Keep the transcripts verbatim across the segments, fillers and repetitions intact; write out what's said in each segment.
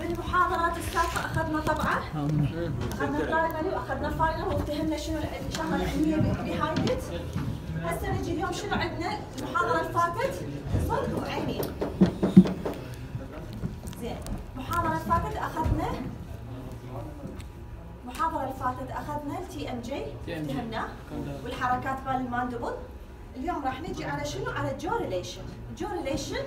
بالمحاضرات السابقة أخذنا طبعة، أخذنا برايمري وأخذنا فاينل وفهمنا شنو الشغلة العلمية بهايند إت. هسه نجي اليوم شنو عندنا؟ المحاضرة اللي فاتت صدق وعيني. زين، المحاضرة اللي فاتت أخذنا المحاضرة اللي فاتت أخذنا التي ام جي فهمناه والحركات مال الماندبل. اليوم راح نجي على شنو؟ على الجو ريليشن. جو ريليشن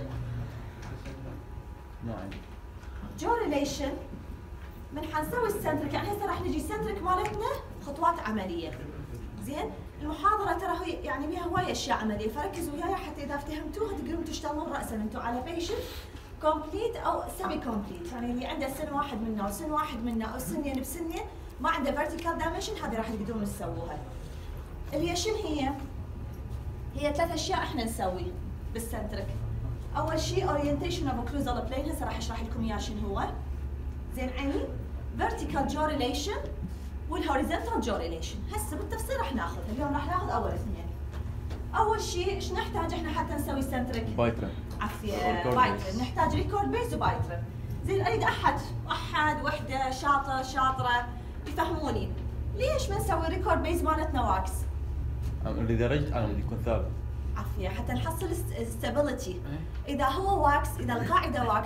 جو ريليشن من حنسوي السنترك، يعني هسه راح نجي السنترك مالتنا خطوات عمليه. زين، المحاضره ترى هي يعني بيها هواي اشياء عمليه، فركزوا وياي حتى اذا فهمتوها تقدرون تشتغلون راسا انتم على بيشنت كومبليت او سيمي كومبليت، يعني اللي عنده سن واحد منا او سن واحد منا او سنين بسنين ما عنده فيرتيكال دايمنشن، هذه راح تقدرون تسووها. اللي هي شنو هي؟ هي ثلاث اشياء احنا نسوي بالسنترك. اول شيء اورينتيشن اوف اوكلوزال بلين، هسه راح اشرح لكم اياه شنو هو. زين عيني، فيرتيكال جو ريليشن والهوريزونتال جو ريليشن. هسه بالتفصيل راح ناخذها، اليوم راح ناخذ اول اثنين. اول شيء ايش نحتاج احنا حتى نسوي سنترك؟ بايترن. عافيه، بايترن. نحتاج ريكورد بيز وبايترن. زين، اريد احد احد وحده شاطر شاطره يفهموني ليش ما نسوي ريكورد بيز مالتنا واكس؟ لدرجه انا بدي يكون ثابت. عافيه، حتى نحصل ستابيليتي. اذا هو واكس، اذا القاعده واكس،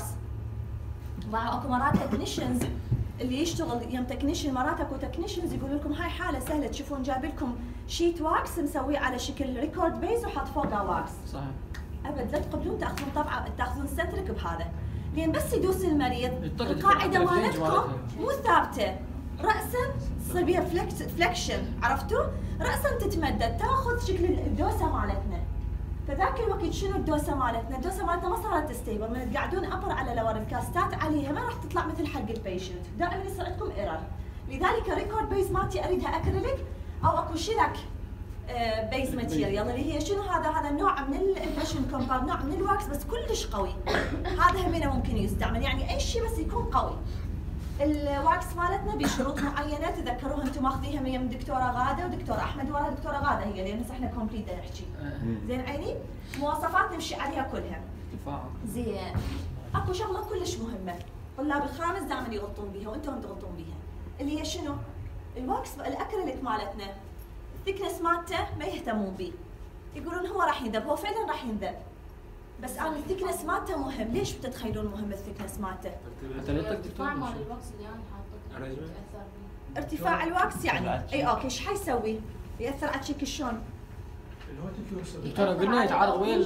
مع اكو مرات تكنيشنز اللي يشتغل يم تكنيشن، مرات اكو تكنيشنز يقولوا لكم هاي حاله سهله، تشوفون جايب لكم شيت واكس مسويه على شكل ريكورد بيز وحاط فوقه واكس. صحيح. ابد لا تقبلون تاخذون طبعه تاخذون سترك بهذا، لان بس يدوس المريض يطق القاعده يطق مالتكم مو ثابته، راسا تصير بيها فلكشن، عرفتوا؟ راسا تتمدد، تاخذ شكل الدوسه مالتنا. فذاك الوقت شنو الدوسه مالتنا؟ الدوسه مالتنا ما صارت ستيبل، من تقعدون ابر على لور الكاستات عليها ما راح تطلع مثل حق البيشنت، دائما يصير عندكم ايرور. لذلك الريكورد بيز مالتي اريدها اكريليك او اكو شلك بيز ماتيريال، اللي هي شنو هذا؟ هذا نوع من الامبريشن كومباوند، نوع من الواكس بس كلش قوي. هذا همينه ممكن يستعمل، يعني اي شيء بس يكون قوي. الواكس مالتنا بشروط معينه تذكروها انتم ماخذيها من دكتوره غاده ودكتوره احمد، وراها دكتوره غاده هي، لان هسه احنا كومبليت نحكي. زين عيني، مواصفات نمشي عليها كلها. تفاعل. زين، اكو شغله كلش مهمه طلاب الخامس دائما يغلطون بيها وانتم هم تغلطون بيها، اللي هي شنو؟ الواكس الاكريليك مالتنا الثيكنس مالته ما يهتمون به، يقولون هو راح ينذب، هو فعلا راح ينذب، بس انا الثيكنس مالته مهم. ليش بتتخيلون مهم الثيكنس مالته؟ ارتفاع مال الواكس اللي انا حاطته ياثر بيه. ارتفاع الواكس يعني اي اوكي، ايش حيسوي؟ ياثر على شكل شلون؟ دكتور قلنا يتعارض ويا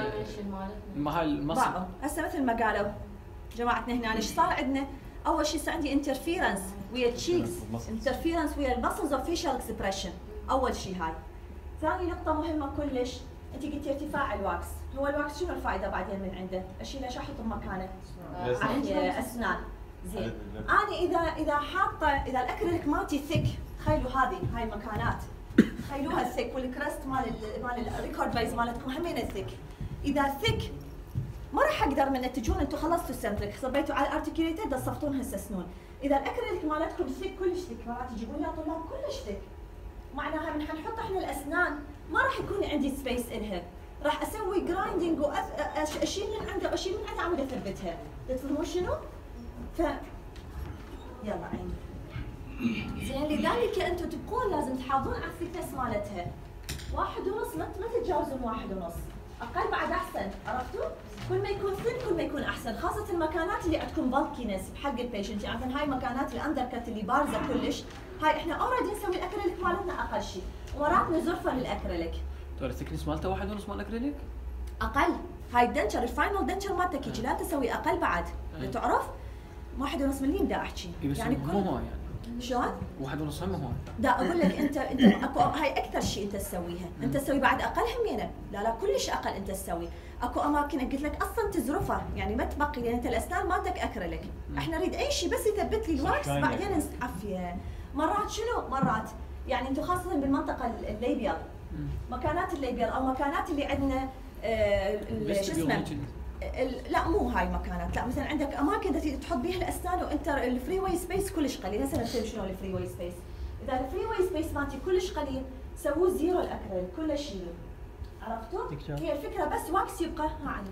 هاي المصل. هسه مثل ما قالوا جماعتنا هنا، ايش صار عندنا؟ اول شيء صار عندي انترفيرنس ويا التشيكس، انترفيرنس ويا المسلز اوف فيشل اكسبريشن، اول شيء هاي. ثاني نقطة مهمة كلش، انت قلتي ارتفاع الواكس، هو الواكس شنو الفائدة بعدين من عنده؟ اشيله ايش احط بمكانه؟ اسنان. زين، انا اذا اذا حاطه اذا الاكريليك مالتي ثيك، تخيلوا هذه هاي المكانات، تخيلوها ثيك، والكرست مال مال الريكورد بيز مالتكم همين ثيك. اذا ثيك ما راح اقدر من تجون انتم خلصتوا السنترك صبيتوا على الارتكيوليتد تصفتون هسه سنون. اذا الاكريليك مالتكم ثيك كلش ثيك، مرات تجيبون يا طلاب كلش ثيك، معناها من حنحط احنا الاسنان ما راح يكون عندي سبيس الها، راح اسوي جرايندنج واشيل من عنده واشيل من عنده عمود اثبتها، تفهمون شنو؟ ف يلا عيني. زين، لذلك انتم تبقون لازم تحافظون على الثيكنس مالتها. واحد ونص، ما ما تتجاوزون واحد ونص، اقل بعد احسن، عرفتوا؟ كل ما يكون ثين كل ما يكون احسن، خاصة المكانات اللي عندكم بالكينس بحق البيشنت، يعني مثلا هاي مكانات الاندر كت اللي بارزة كلش، هاي احنا اوريدي نسوي الاكريليك مالتنا اقل شيء، ومرات نزرفه للاكريليك. دكتور الثيكنس مالته واحد ونص مال الاكريليك؟ اقل، هاي الدنشر الفاينل دنشر مالتك هيجي لا تسوي اقل بعد، تعرف؟ واحد ونص مليم دا احكي، يعني كل مو هو يعني شلون؟ واحد ونص هم هو. دا اقول لك انت انت اكو هاي اكثر شيء انت تسويها، انت تسوي بعد اقل همينه، لا لا كلش اقل انت تسوي، اكو اماكن قلت لك اصلا تزرفه، يعني ما تبقي لان انت الاسنان مالتك اكريليك، احنا نريد اي شيء بس يثبت لي الواكس بعدين عافيه. مرات شنو؟ مرات يعني انتم خاصه بالمنطقه الليبيال، مكانات الليبيال او مكانات اللي عندنا آه شو اسمه، لا مو هاي مكانات، لا مثلا عندك اماكن تحط بيها الاسنان وانت الفري واي سبيس كلش قليل. هسه نفهم شنو الفري واي سبيس. اذا الفري واي سبيس مالتي كلش قليل سووه زيرو الاكريل، كله شيلوا، عرفتوا؟ هي الفكره بس واكس يبقى ها عندي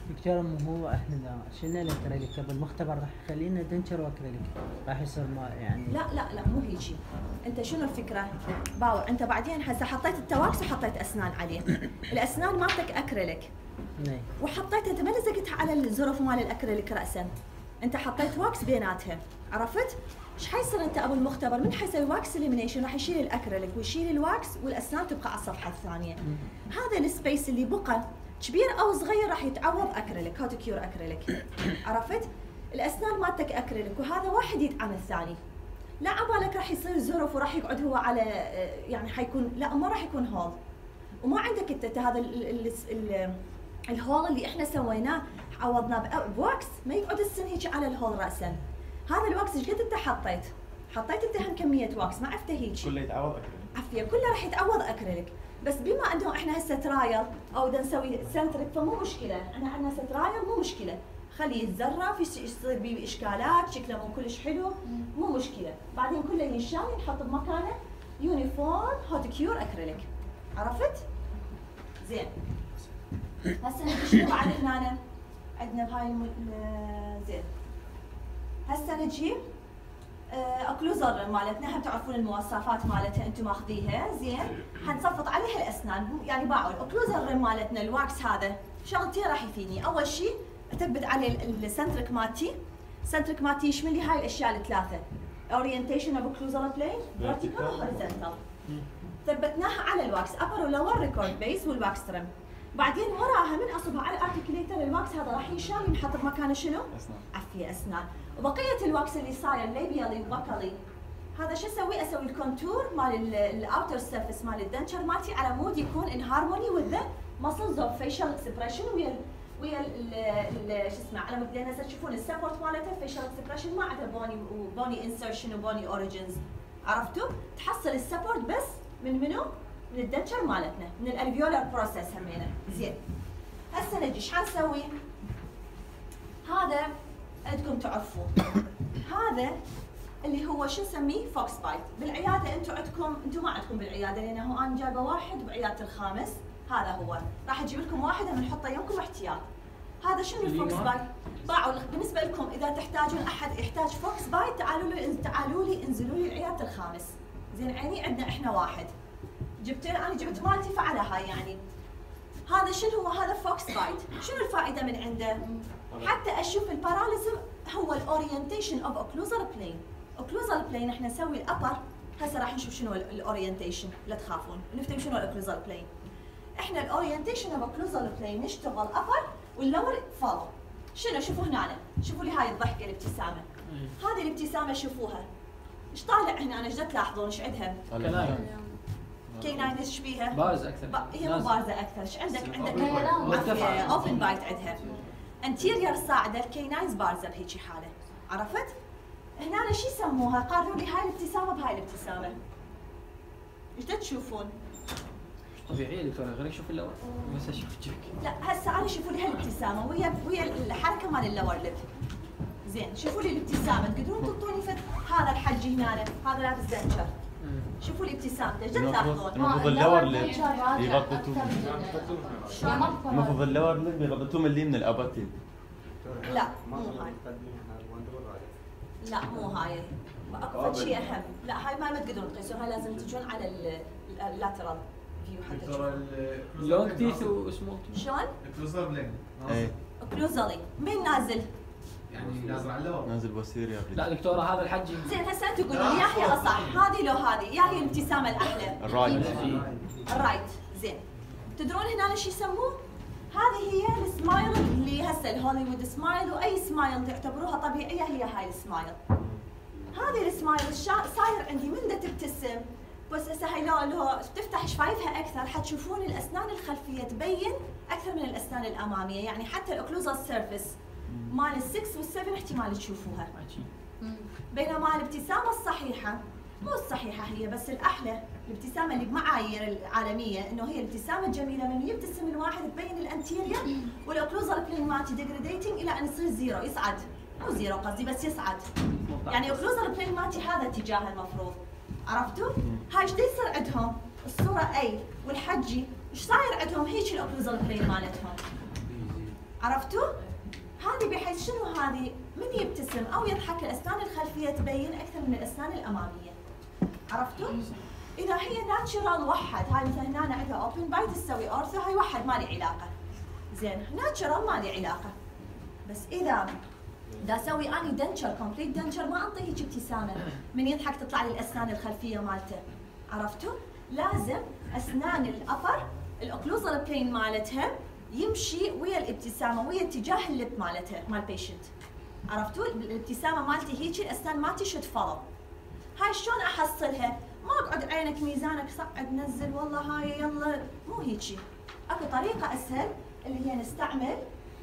دكتور مو هو احنا اذا شلنا الاكريليك بالمختبر راح يخلينا دنشر واكريليك راح يصير ما يعني لا لا لا مو هيجي. انت شنو الفكره؟ باور انت بعدين هسه حطيت التواكس وحطيت اسنان عليه. الاسنان مالتك اكريليك. نعم. وحطيتها انت ما لزقتها على الزرف مال الاكريليك راسا. انت حطيت واكس بيناتها، عرفت؟ ايش حيصير انت ابو المختبر من حيسوي واكس اليمينيشن راح يشيل الاكريليك ويشيل الواكس والاسنان تبقى على الصفحه الثانيه. هذا السبيس اللي بقى كبير او صغير راح يتعوض اكريليك، هوت كيور اكريليك. عرفت؟ الاسنان مالتك اكريليك وهذا واحد يدعم الثاني. لا عبالك راح يصير زرف وراح يقعد هو على يعني حيكون لا ما راح يكون هول. وما عندك انت هذا ال ال ال الهول اللي احنا سويناه عوضناه بواكس ما يقعد السن هيك على الهول راسا. هذا الواكس ايش قد انت حطيت؟ حطيت انت هم كميه واكس ما عرفته هيك. كله يتعوض اكريليك. عفيه كله راح يتعوض اكريليك، بس بما انه احنا هسه ترايل او بدنا نسوي سنتريك فمو مشكله، احنا عندنا هسه ترايل مو مشكله، خليه يتزرف يصير بيه اشكالات شكله مو كلش حلو مو مشكله، بعدين كله ينشال ينحط بمكانه يونيفورم هوت كيور اكريليك. عرفت؟ زين. هسه نجي شنو بعد هنا؟ عندنا بهاي الم... زين. هسه نجي اوكلوزر مالتنا، هم تعرفون المواصفات مالتها انتم ماخذيها، زين؟ حنصفط عليها الاسنان، يعني باعوا الاوكلوزر مالتنا الواكس هذا شغلتين راح يفيدني، اول شيء اثبت عليه السنتريك مالتي، سنتريك مالتي يشمل لي هاي الاشياء الثلاثه، اورينتيشن اوف اوكلوزر بلين، فيرتيكال وهوريزونتال. ثبتناها على الواكس ابر ولور ريكورد بيس والواكس ترم. بعدين وراها من اصبها على الارتكليتر الواكس هذا راح ينشال ينحط بمكانه شنو؟ اسنان. عفيه اسنان. وبقيه الواكس اللي صاير ليبيالي وبكلي هذا شو اسوي؟ اسوي الكونتور مال الاوتر سيرفيس مال الدنشر مالتي على مود يكون ان هارموني وذ ذا مسلز اوف فيشل اكسبريشن ويا ويا شو اسمه على مود لان هسه تشوفون السبورت مالته فيشل اكسبريشن ما عنده بوني وبوني انسرشن وبوني اوريجنز. عرفتوا؟ تحصل السبورت بس من منو؟ من الدنشر مالتنا، من الالفيولار بروسيس همينه. زين. هسه نجي ايش حنسوي؟ هذا عندكم تعرفوه. هذا اللي هو شو نسميه؟ فوكس بايت. بالعياده انتم عندكم انتم ما عندكم بالعياده لانه انا جايبه واحد بعياده الخامس، هذا هو. راح اجيب لكم واحد بنحطه يمكم احتياط. هذا شنو الفوكس بايت؟ باعوا بالنسبه لكم اذا تحتاجون احد يحتاج فوكس بايت تعالوا لي تعالوا لي انزلوا لي العياده الخامس. زين عيني عندنا احنا واحد. جبت انا جبت مالتي فعلى هاي يعني. هذا شنو هو؟ هذا فوكس بايت، شنو الفائده من عنده؟ حتى اشوف الباراليزم هو الاورينتيشن اوف اوكلوزال بلين. اوكلوزال بلين احنا نسوي الابر، هسه راح نشوف شنو الاورينتيشن، لا تخافون، نفتهم شنو الاوكلوزال بلين. احنا الاورينتيشن اوف اوكلوزال بلين نشتغل ابر واللور فولو. شنو؟ شوفوا هنا، شوفوا لي هاي الضحكه الابتسامه. هذه الابتسامه شوفوها. ايش طالع هنا؟ انا ايش تلاحظون؟ ايش عندها؟ كي ناين ايش بيها؟ بارزه اكثر. هي مو بارزه اكثر، ايش عندك؟ عندك اوبن بايت عندها. انتيريور صاعده، الكي ناينز بارزه بهيجي حاله. عرفت؟ هنا شو يسموها؟ قارنوا لي هاي الابتسامه بهاي الابتسامه. ايش تشوفون؟ طبيعيه دكتوره، غير شوف اللور بس اشوف وجهك. لا هسه انا شوفوا لي هالابتسامه ويا ويا الحركه مال اللور ليب. زين شوفوا لي الابتسامه، تقدرون تعطوني فد هذا الحج هنا، هذا لابس دنشر. شوفوا لي ابتسامته، ايش تلاحظون؟ المفروض اللور ليب يغطتوه. المفروض اللور ليب يغطتوه من اللي من الاباتين. لا مو هاي. لا مو هاي. اكو شيء اهم، لا هاي ما ما تقدرون تقيسوها، لازم تجون على اللاترال فيو حتى تشوفون. لونج تيث وسمول تيث. شلون؟ اوكلوزال بلين. ايه. اوكلوزالي، مين نازل؟ يعني نازل على اللور. نازل بوستيريور. لا دكتوره هذا الحجي. زين هسه انتم تقولوا لي يا هي اصح، هذه لو هذه، يا هي الابتسامه الاحلى. الرايت. الرايت، زين. تدرون هنا ايش يسموه؟ هذه هي السمايل اللي هسه الهوليوود سمايل، واي سمايل تعتبروها طبيعيه هي هاي السمايل. هذه السمايل صاير عندي من دا تبتسم، بس هسه هاي لو لو تفتح شفايفها اكثر حتشوفون الاسنان الخلفيه تبين اكثر من الاسنان الاماميه، يعني حتى الاوكلوزال سيرفيس مال الستة والسبعة احتمال تشوفوها. بينما الابتسامه الصحيحه مو الصحيحه هي بس الاحلى، الابتسامه اللي بمعايير العالميه انه هي الابتسامه الجميله من يبتسم الواحد تبين الانتيريور والاوكلوزال بلين مالتي ديجريديتنج الى ان يصير زيرو، يصعد. مو زيرو قصدي بس يصعد. يعني اوكلوزال بلين مالتي هذا اتجاهه المفروض. عرفتوا؟ هاي ايش يصير عندهم؟ الصوره اي والحجي ايش صاير عندهم؟ هيك الاوكلوزال بلين مالتهم. عرفتوا؟ هذه بحيث شنو هذه؟ من يبتسم او يضحك الاسنان الخلفيه تبين اكثر من الاسنان الاماميه. عرفتوا؟ اذا هي ناتشرال وحد، هاي مثلا هنا عندها اوبن بايت تسوي اورثو، هاي وحد ما لي علاقه. زين، ناتشرال ما لي علاقه. بس اذا دا اسوي اني دنشر كومبليت دنشر ما انطيه هيك ابتسامه، من يضحك تطلع لي الاسنان الخلفيه مالته. عرفتوا؟ لازم اسنان الابر الاوكلوزال بلين مالتها يمشي ويا الابتسامه، ويا اتجاه اللب مالتها مال بيشنت. عرفتوا؟ الابتسامه مالتي هيك، الاسنان مالتي شو تفولو. هاي شلون احصلها؟ ما اقعد عينك ميزانك صعد نزل والله هاي يلا، مو هيجي. اكو طريقه اسهل اللي هي نستعمل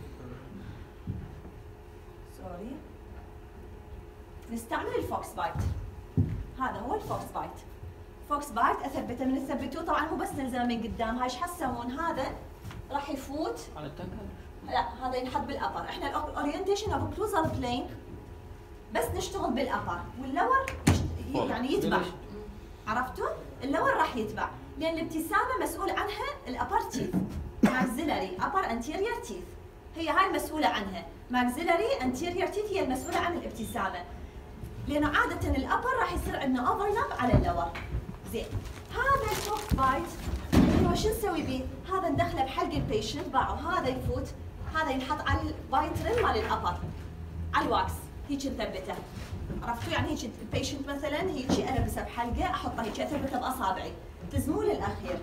سوري نستعمل الفوكس بايت. هذا هو الفوكس بايت. فوكس بايت اثبته، من تثبتوه طبعا مو بس نلزمه من قدام، هاي ايش حتسوون؟ هذا راح يفوت على التنكر؟ لا، هذا ينحط بالابر. احنا الاورينتيشن اوف اوكلوزال بلين بس نشتغل بالابر، واللور يعني يتبع. عرفتوا؟ اللور راح يتبع، لان الابتسامه مسؤول عنها الابر تيث، ماكسيلاري ابر انتيريور تيث، هي هاي المسؤوله عنها. ماكسيلاري انتيريور تيث هي المسؤوله عن الابتسامه، لانه عاده الابر راح يصير عندنا اوفرلاب على اللور. زين، هذا الفوكس بايت اللي هو شو نسوي به؟ هذا ندخله بحلق البيشنت باعه، هذا يفوت، هذا ينحط على البايت ريم مال الابر على الواكس، هيك نثبته. عرفتوا؟ يعني هيك البيشنت مثلا هيك البسه بحلقه، احطه هيك اثبته باصابعي، تزمول الاخير.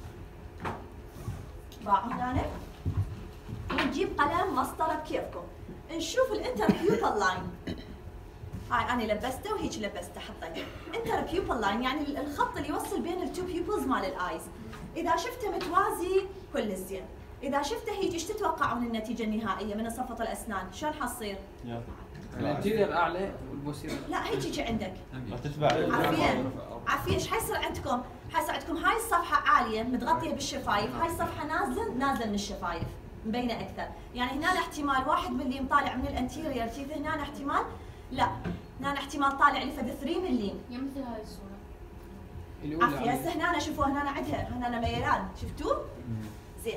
باعوا هنا ونجيب قلم مسطره بكيفكم، نشوف الانتربيوبال لاين. هاي انا لبسته وهيك لبسته حطيته. انتربيوبال لاين يعني الخط اللي يوصل بين التو بيوبلز مال الايز. اذا شفته متوازي كل زين، اذا شفته هيك ايش تتوقعون النتيجه النهائيه من صفة الاسنان؟ شلون حتصير؟ الانتيرير اعلى والبوستيرير لا هيك يجي عندك. تتبع عافيه عافيه. ايش حيصير عندكم؟ حيصير عندكم هاي الصفحه عاليه متغطيه بالشفايف، هاي الصفحه نازله نازله من الشفايف مبينه اكثر. يعني هنا احتمال واحد مليم طالع من الانتيرير تيث، هنا احتمال لا، هنا احتمال طالع لي فد ثلاثة مليم. يمثل هاي الصوره عافيه. هسه هنا شوفوا هنا عندها هنا ميلان، شفتوه؟ زين،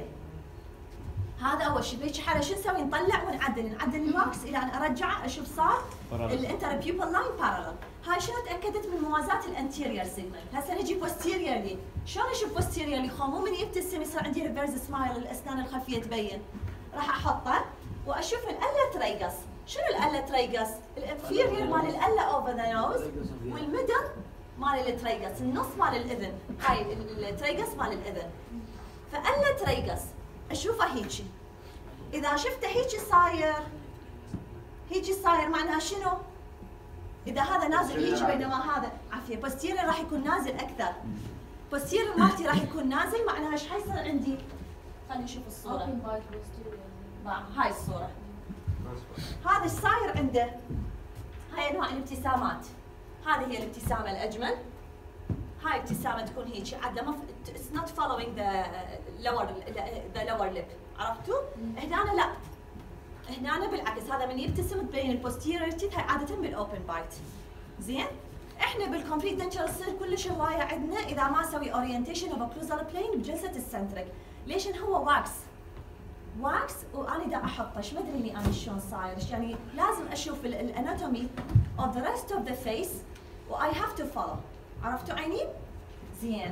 هذا اول شيء. بهيك حاله شو نسوي؟ نطلع ونعدل، نعدل الواكس الى ان ارجعه اشوف صار الانتربيوبال لاين بارلل. هاي شنو تاكدت من موازاه الانتيرير سيجمنت. هسه نجي بوستيريورلي، شلون اشوف بوستيريورلي؟ خو مو من يبتسم يصير عندي ريفرس سمايل الاسنان الخلفيه تبين. راح احطه واشوف الاله تريقص. شنو الاله تريقص؟ الانفيرير مال الاله اوفر ذا نوز، والميدل مال التريقص، النص مال الاذن. هاي التريقص مال الاذن. فاله تريقص اشوفه هيجي. اذا شفته هيجي صاير هيجي صاير معناها شنو؟ اذا هذا نازل هيجي بينما هذا عافيه بوستيرير راح يكون نازل اكثر. بوستيرير مالتي راح يكون نازل، معناها ايش حيصير عندي؟ خلينا نشوف الصوره. هاي الصوره. هذا ايش صاير عنده؟ هاي انواع الابتسامات. هذه هي الابتسامه الاجمل. هاي ابتسامه تكون هيك عدله ما اتس نوت فولوينج ذا لور ذا لور ليب. عرفتوا؟ هنا لا، هنا بالعكس، هذا من يبتسم تبين البوستيرير تيث، هاي عاده بالاوبن بايت. زين؟ احنا بالكومبليت دنتشر تصير كلش هوايه عندنا اذا ما اسوي اورينتيشن اوف اوكلوزال بلين بجلسه السنتريك. ليش؟ هو واكس واكس وانا دا احطه، ايش مدري اني انا شلون صاير، يعني لازم اشوف الاناتومي اوف ذا ريست اوف ذا فيس واي هاف تو فولو. عرفتوا عيني؟ زين.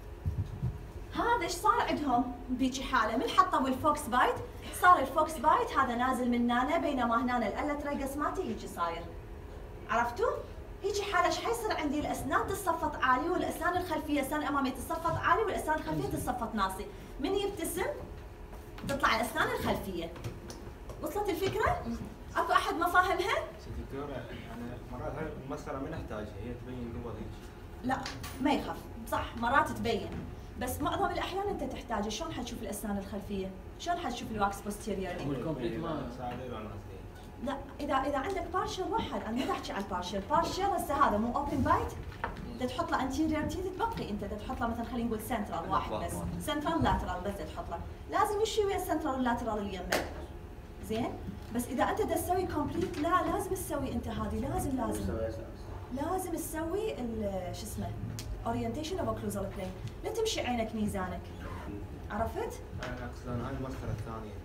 هذا ايش صار عندهم بهيجي حاله؟ من حطوا الفوكس بايت صار الفوكس بايت هذا نازل من هنا، بينما هنا الاله تريقص مالتي هيجي صاير. عرفتوا؟ هيجي حاله ايش حيصير عندي؟ الاسنان تصفط عالي والاسنان الخلفيه، الاسنان الاماميه تصفط عالي والاسنان الخلفيه تصفط ناصي. من يبتسم تطلع الاسنان الخلفيه. وصلت الفكره؟ اكو احد ما فاهمها؟ دكتوره يعني مرات هاي المسخره ما نحتاجها، هي تبين قبل هيك. لا ما يخاف، صح مرات تبين، بس معظم الاحيان انت تحتاجه. شلون حتشوف الاسنان الخلفيه؟ شلون حتشوف الواكس بوستيريورلي؟ والكومبليت ما لا، اذا اذا عندك بارشل واحد، انا ما احكي عن البارشل، بارشل هسه هذا مو اوبن بايت، تحط له انتيريور تيث تبقي انت تحط له مثلا خلينا نقول سنترال واحد بس، سنترال لاترال بس تحط له، لازم يمشي ويا السنترال واللاترال اللي يمك. زين؟ بس اذا انت بدك تسوي كومبليت لا لازم تسوي انت هذه، لازم لازم لازم تسوي شو اسمه اورينتيشن اوف اوكلوزال بلين، لا تمشي عينك ميزانك. عرفت؟ انا اقصد هاي المسخره الثانيه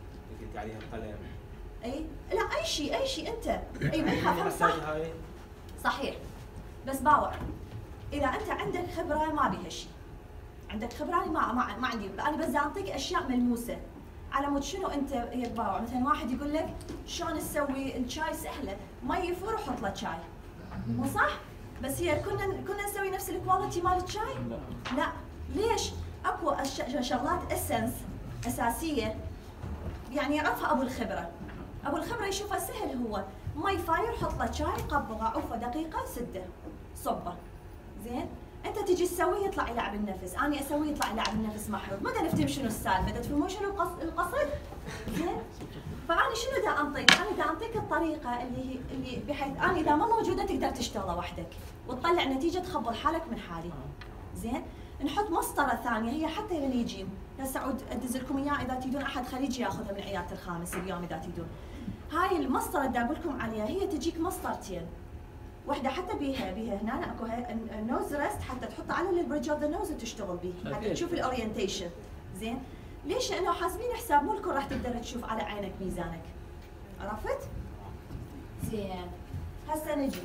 قلت عليها القلم. اي لا اي شيء اي شيء انت اي ما يخاف صح صحيح. بس باوع اذا انت عندك خبره ما بيها شيء، عندك خبره ما ما, ما عندي، انا بس اعطيك اشياء ملموسه على مود شنو انت هيك باوع. مثلا واحد يقول لك شلون نسوي الشاي سهله، مي يفور وحط له شاي، مو صح؟ بس هي كنا كنا نسوي نفس الكواليتي مال الشاي؟ لا. لا ليش؟ اكو شغلات اسنس اساسيه يعني يعرفها ابو الخبره. ابو الخبره يشوفها سهل، هو مي فاير حط له شاي قبضه عفه دقيقه سده صبه. زين؟ انت تجي تسويه يطلع يلعب النفس، انا اسويه يطلع يلعب النفس محروق، ما نفتهم شنو السالفه، تفهمون شنو القصد؟ زين؟ فانا شنو دا انطيك؟ انا دا انطيك الطريقه اللي هي اللي بحيث انا اذا ما موجوده تقدر تشتغله وحدك وتطلع نتيجه تخبر حالك من حالي. زين؟ نحط مسطره ثانيه هي حتى لين يجي، هسه عود ادز لكم اياه اذا تريدون احد خليجي ياخذها من عياده الخامس اليوم اذا تريدون. هاي المسطره اللي اقول لكم عليها هي تجيك مسطرتين، واحده حتى بيها بيها هنا اكو النوز ريست حتى تحطها على البريدج اوف ذا نوز وتشتغل به حتى تشوف الاورينتيشن. زين؟ ليش؟ لانه حاسبين حساب مو الكل راح تقدر تشوف على عينك ميزانك. عرفت؟ زين. هسه نجي.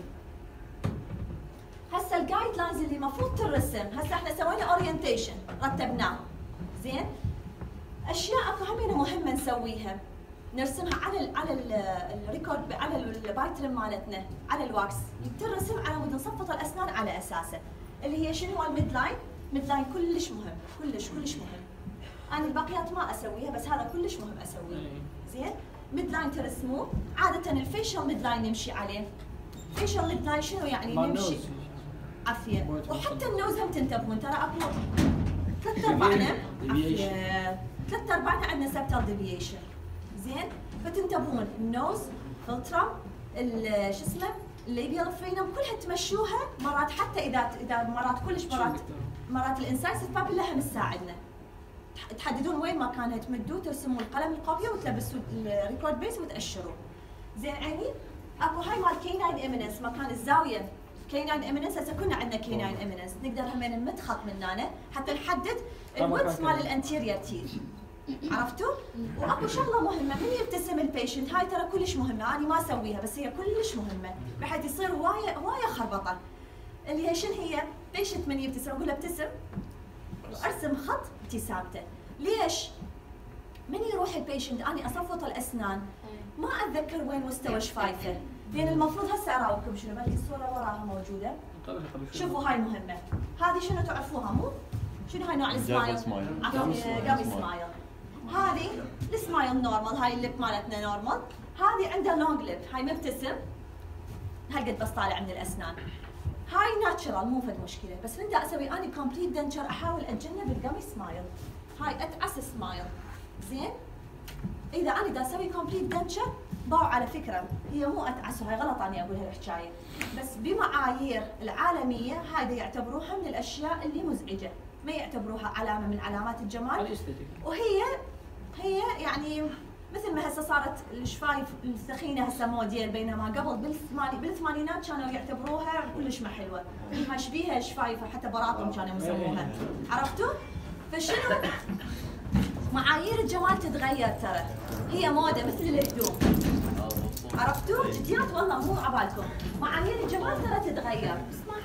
هسه الجايد لاينز اللي المفروض ترسم، هسه احنا سوينا اورينتيشن رتبناه. زين؟ اشياء اكو همينه مهمه نسويها. نرسمها على ال على الريكورد على البايترم مالتنا على الواكس، ترسم على مود نصفط الاسنان على اساسه. اللي هي شنو؟ الميد لاين، ميد لاين كلش مهم، كلش كلش مهم. انا الباقيات ما اسويها بس هذا كلش مهم اسويه. زين؟ ميد لاين ترسموه، عاده الفيشل ميد لاين نمشي عليه. فيشل ميد لاين شنو يعني؟ نمشي عافيه، وحتى النوز هم تنتبهون ترى اكو ثلاث ارباعنا عافيه، ثلاث ارباعنا عندنا سبتال ديفيشن. زين؟ فتنتبهون النوز، فلترم، شو اسمه؟ الليبيال فرينم كلها تمشوها مرات، حتى اذا اذا مرات كلش مرات مرات الانسايسيف بابيلا هم تساعدنا. تحددون وين مكانها تمدوه، ترسمون القلم القافيه وتلبسوا الريكورد بيس وتاشروا. زين عيني؟ اكو هاي مال كيناين ايميننس، مكان الزاويه كيناين ايميننس. هسه كنا عندنا كيناين ايميننس، نقدر همين نمد خط من هنا حتى نحدد الويدث مال الانتيريور تيث. عرفتوا؟ واكو شغله مهمه من يبتسم البيشنت، هاي ترى كلش مهمه، انا ما اسويها بس هي كلش مهمه بحيث يصير هوايه هوايه خربطه. اللي هي شنو هي؟ بيشنت من يبتسم اقول له ابتسم وارسم خط ابتسامته. ليش؟ من يروح البيشنت اني اصفط الاسنان ما اتذكر وين مستوى شفايفه، لان المفروض هسه اراويكم شنو، بلكي الصوره وراها موجوده. شوفوا هاي مهمه، هذه شنو تعرفوها مو؟ شنو هاي نوع السمايل؟ جابي سمايل. هذه السمايل نورمال، هاي الليب مالتنا نورمال، هذه عندها لونج ليب، هاي مبتسم هالقد بس طالع من الاسنان. هاي ناتشرال مو فد مشكله، بس من دا اسوي اني كومبليت دنشر احاول اتجنب الجامي سمايل، هاي اتعس سمايل. زين؟ اذا انا دا اسوي كومبليت دنشر باو على فكره هي مو اتعس، هاي غلط اني اقول هالحكايه، بس بمعايير العالميه هذا يعتبروها من الاشياء اللي مزعجه، ما يعتبروها علامه من علامات الجمال. وهي هي يعني مثل ما هسه صارت الشفايف الثخينه هسه موديل، بينما قبل بالثماني بالثمانينات كانوا يعتبروها كلش ما حلوه، ما شبيها شفايف حتى براطم كانوا يسموها. عرفتوا؟ فشنو؟ معايير الجمال تتغير ترى، هي موده مثل الهدوم. عرفتوا؟ جديات والله مو عبالكم، معايير الجمال ترى تتغير.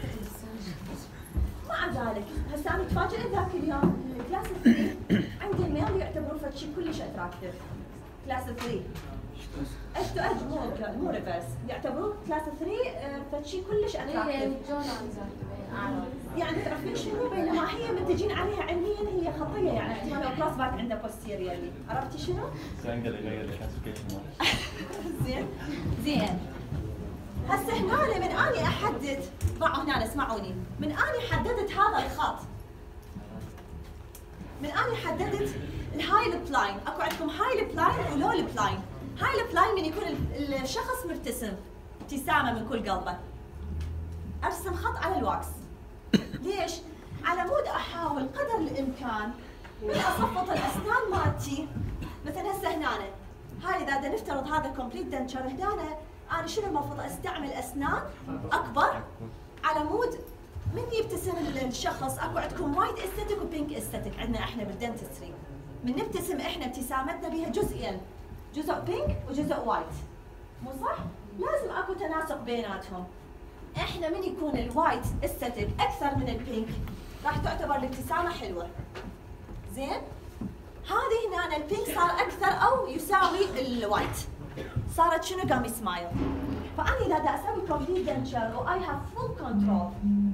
مع ذلك هسه انا تفاجئت ذاك اليوم كلاس ثلاثة عندي الميل يعتبروه فد شيء كلش اتراكتيف. كلاس ثلاثة ايش تو ايش مو مو ريفرس، يعتبروه كلاس ثلاثة فد شيء كلش اتراكتيف. يعني تعرفين شنو؟ بينما هي منتجين عليها علميا هي خطيه، يعني احتمال لو كلاس باك عنده بوستيريورلي. عرفتي شنو؟ زين زين هسه هنا من اني احدد، ضعوا هنا اسمعوني، من اني حددت هذا الخط، من اني حددت الهاي ليب لاين، اكو عندكم هاي ليب لاين ولو ليب لاين. هاي ليب لاين من يكون الشخص مبتسم ابتسامه من كل قلبه، ارسم خط على الواكس. ليش؟ على مود احاول قدر الامكان من اصفط الاسنان مالتي. مثلا هسه هنا هاي اذا بدنا نفترض هذا كومبليت دنشر، هنا انا شنو المفروض استعمل اسنان اكبر على مود من يبتسم الشخص. اكو عندكم وايت استاتيك وبينك استاتيك، عندنا احنا بالدنتستري من نبتسم احنا ابتسامتنا بها جزئين، جزء بينك وجزء وايت، مو صح؟ لازم اكو تناسق بيناتهم. احنا من يكون الوايت استاتيك اكثر من البينك راح تعتبر الابتسامه حلوه. زين؟ هذه هنا البينك صار اكثر او يساوي الوايت. صارت شنو؟ قام سمايل. فانا اذا دا اسوي كومبليت دنتشر واي هاف فول كنترول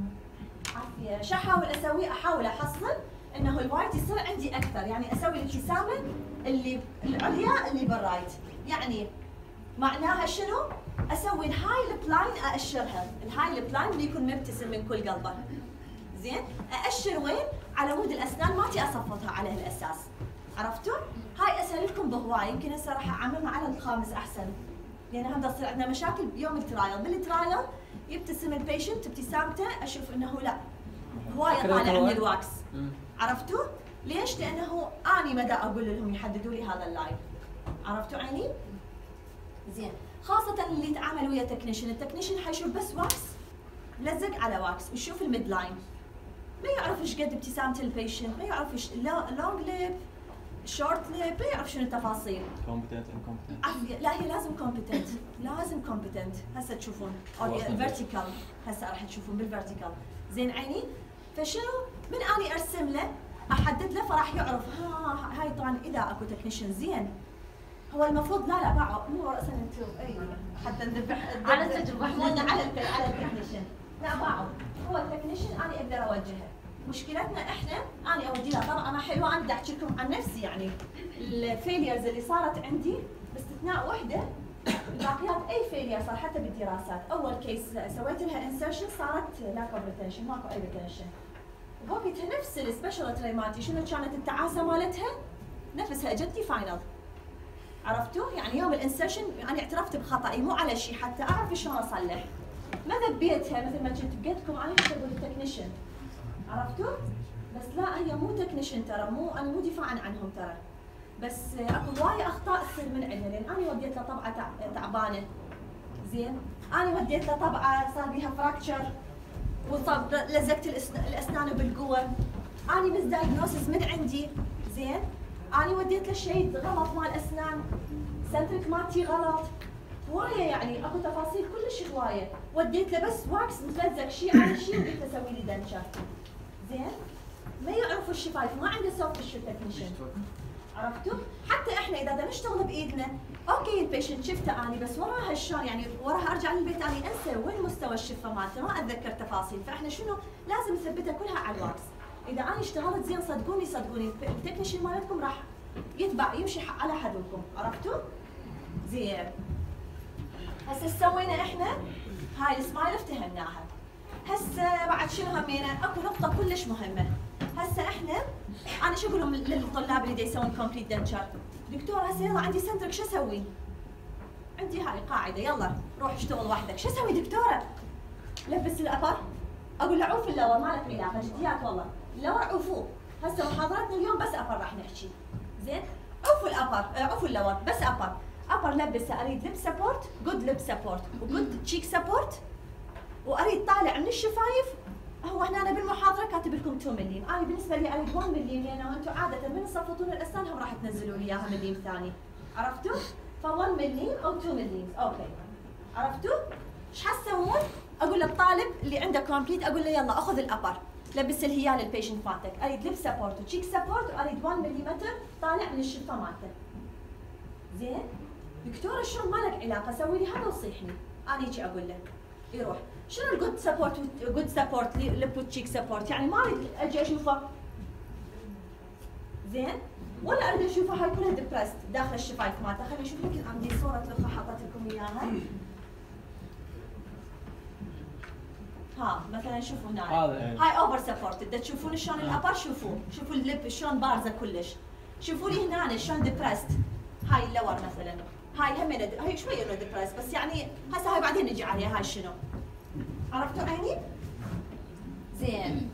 عافيه، شو احاول اسوي؟ احاول احصل انه الوايت يصير عندي اكثر، يعني اسوي الابتسامه اللي العليا اللي بالرايت. يعني معناها شنو؟ اسوي الهاي لب لاين ااشرها، الهاي لب لاين اللي يكون مبتسم من كل قلبه. زين؟ ااشر وين؟ على عمود الاسنان مالتي اصفطها على هالاساس. عرفتوا؟ هاي اسهل لكم بهواي، يمكن هسه راح اعممها على الخامس احسن. لان هم تصير عندنا مشاكل بيوم الترايل، بالترايل يبتسم البيشنت ابتسامته اشوف انه لا هوايه طالع من الواكس. عرفتوا؟ ليش؟ لانه اني مدى اقول لهم يحددوا لي هذا اللاين. عرفتوا عيني؟ زين، خاصة اللي يتعامل ويا تكنيشن، التكنيشن حيشوف بس واكس لزق على واكس ويشوف الميد لاين. ما يعرف ايش قد ابتسامة البيشنت، ما يعرف ايش لونج ليب، شورت ليب، ما يعرف شنو التفاصيل. كومبتنت انكومبتنت. لا هي لازم كومبتنت، لازم كومبتنت، هسه تشوفون او الفيرتيكال، هسه راح تشوفون بالفيرتيكال. زين عيني؟ فشنو؟ من اني ارسم له احدد له فراح يعرف ها هاي طبعا اذا اكو تكنيشن زين. هو المفروض لا لا باعوا مو راسا انتم اي حتى نذبح على التجربه على على التكنيشن. لا باعوا، هو التكنيشن انا اقدر اوجهه. مشكلتنا احنا انا اودي له طبعا انا حلوه، انا بدي احكي لكم عن نفسي يعني الفيليرز اللي صارت عندي باستثناء وحده، الباقيات اي فيلير صار حتى بالدراسات. اول كيس سويت لها انسرشن صارت لاك اوف ريتنشن، ماكو اي ريتنشن. بوقتها نفس السبيشال تري مالتي شنو كانت التعاسه مالتها؟ نفسها اجتني فاينل. عرفتوا؟ يعني يوم الانسرشن انا اعترفت بخطأي مو على شيء حتى اعرف شلون اصلح. ما ذبيتها مثل ما كنت بقيتكم انا كنت اقول التكنيشن. عرفتوا؟ بس لا هي مو تكنيشن ترى، مو انا مو دفاعا عنهم ترى. بس اكو هواي اخطاء تصير من عندنا لان انا وديت له طبعه تعبانه. زين؟ انا وديت له طبعه صار بيها فراكتشر وصاب لزقت الاسنان بالقوه. انا مس دايجنوسس من عندي. زين؟ انا وديت له شيء غلط مال اسنان، سنترك مالتي غلط. هوايه يعني اكو تفاصيل كلش هوايه، وديت له بس واكس متلزق شيء على شيء وقلت له سوي لي دنشر. زين؟ ما يعرفوا الشفايف، ما عنده سوفت تشو تكنيشن. عرفتوا؟ حتى احنا اذا بدنا نشتغل بايدنا، اوكي البيشنت شفته اني بس وراها شلون يعني وراها ارجع للبيت اني انسى وين مستوى الشفه مالته، ما اتذكر تفاصيل، فاحنا شنو؟ لازم نثبتها كلها على الواكس. اذا انا اشتغلت زين صدقوني صدقوني التكنيشن مالتكم راح يتبع يمشي على حذوكم. عرفتوا؟ زين. هسه سوينا احنا هاي السمايل افتهمناها. هسه بعد شنو همينا؟ اكو نقطة كلش مهمة. هسه احنا انا شو اقول لهم للطلاب اللي دا يسوون كومبليت دنتشر؟ دكتور هسه يلا عندي سنترك شو اسوي؟ عندي هاي قاعدة يلا روح اشتغل وحدك، شو اسوي دكتورة؟ لبس الابر؟ اقول له عوف اللور ما لك علاقة جديات والله، اللور عوفوه. هسه محاضرتنا اليوم بس ابر راح نحكي. زين؟ عوفوا الابر، عوفوا اللور بس ابر. ابر لبسه اريد لب سبورت، جود لب سبورت، وجود تشيك سبورت، واريد طالع من الشفايف. هو هنا أنا بالمحاضره كاتب لكم اثنين ملم، انا بالنسبه لي اريد واحد ملم لانه انتم عاده من تصفطون الاسنان هم راح تنزلوا لي اياها ملم ثاني. عرفتوا؟ ف واحد ملم او اثنين ملم، اوكي. عرفتوا؟ ايش حتسوون؟ اقول للطالب اللي عنده كومبليت اقول له يلا اخذ الابر، لبس الهيال البيشنت مالتك، اريد لب سبورت وتشيك سبورت واريد واحد ملم طالع من الشفه مالته. زين؟ دكتوره شلون ما لك علاقه سوي لي هذا وصيحني. انا هيك اقول له يروح شنو الجود سبورت جود سبورت لب تشيك سبورت يعني ما اريد اجي اشوفه. زين؟ ولا اريد اشوفه هاي كلها ديبرست داخل الشفايف مالته. خليني اشوف يمكن عندي صوره لخ حطيت لكم اياها. ها مثلا شوفوا هنا هاي اوفر سبورت، بدنا تشوفون شلون الابر، شوفوا شوفوا اللب شلون بارزه كلش. شوفوا لي هنا شلون ديبرست. هاي اللور مثلا هاي همين هاي شويه انه ديبرست بس يعني هسه هاي بعدين نجي عليها هاي شنو. عرفتوا عيني؟ زين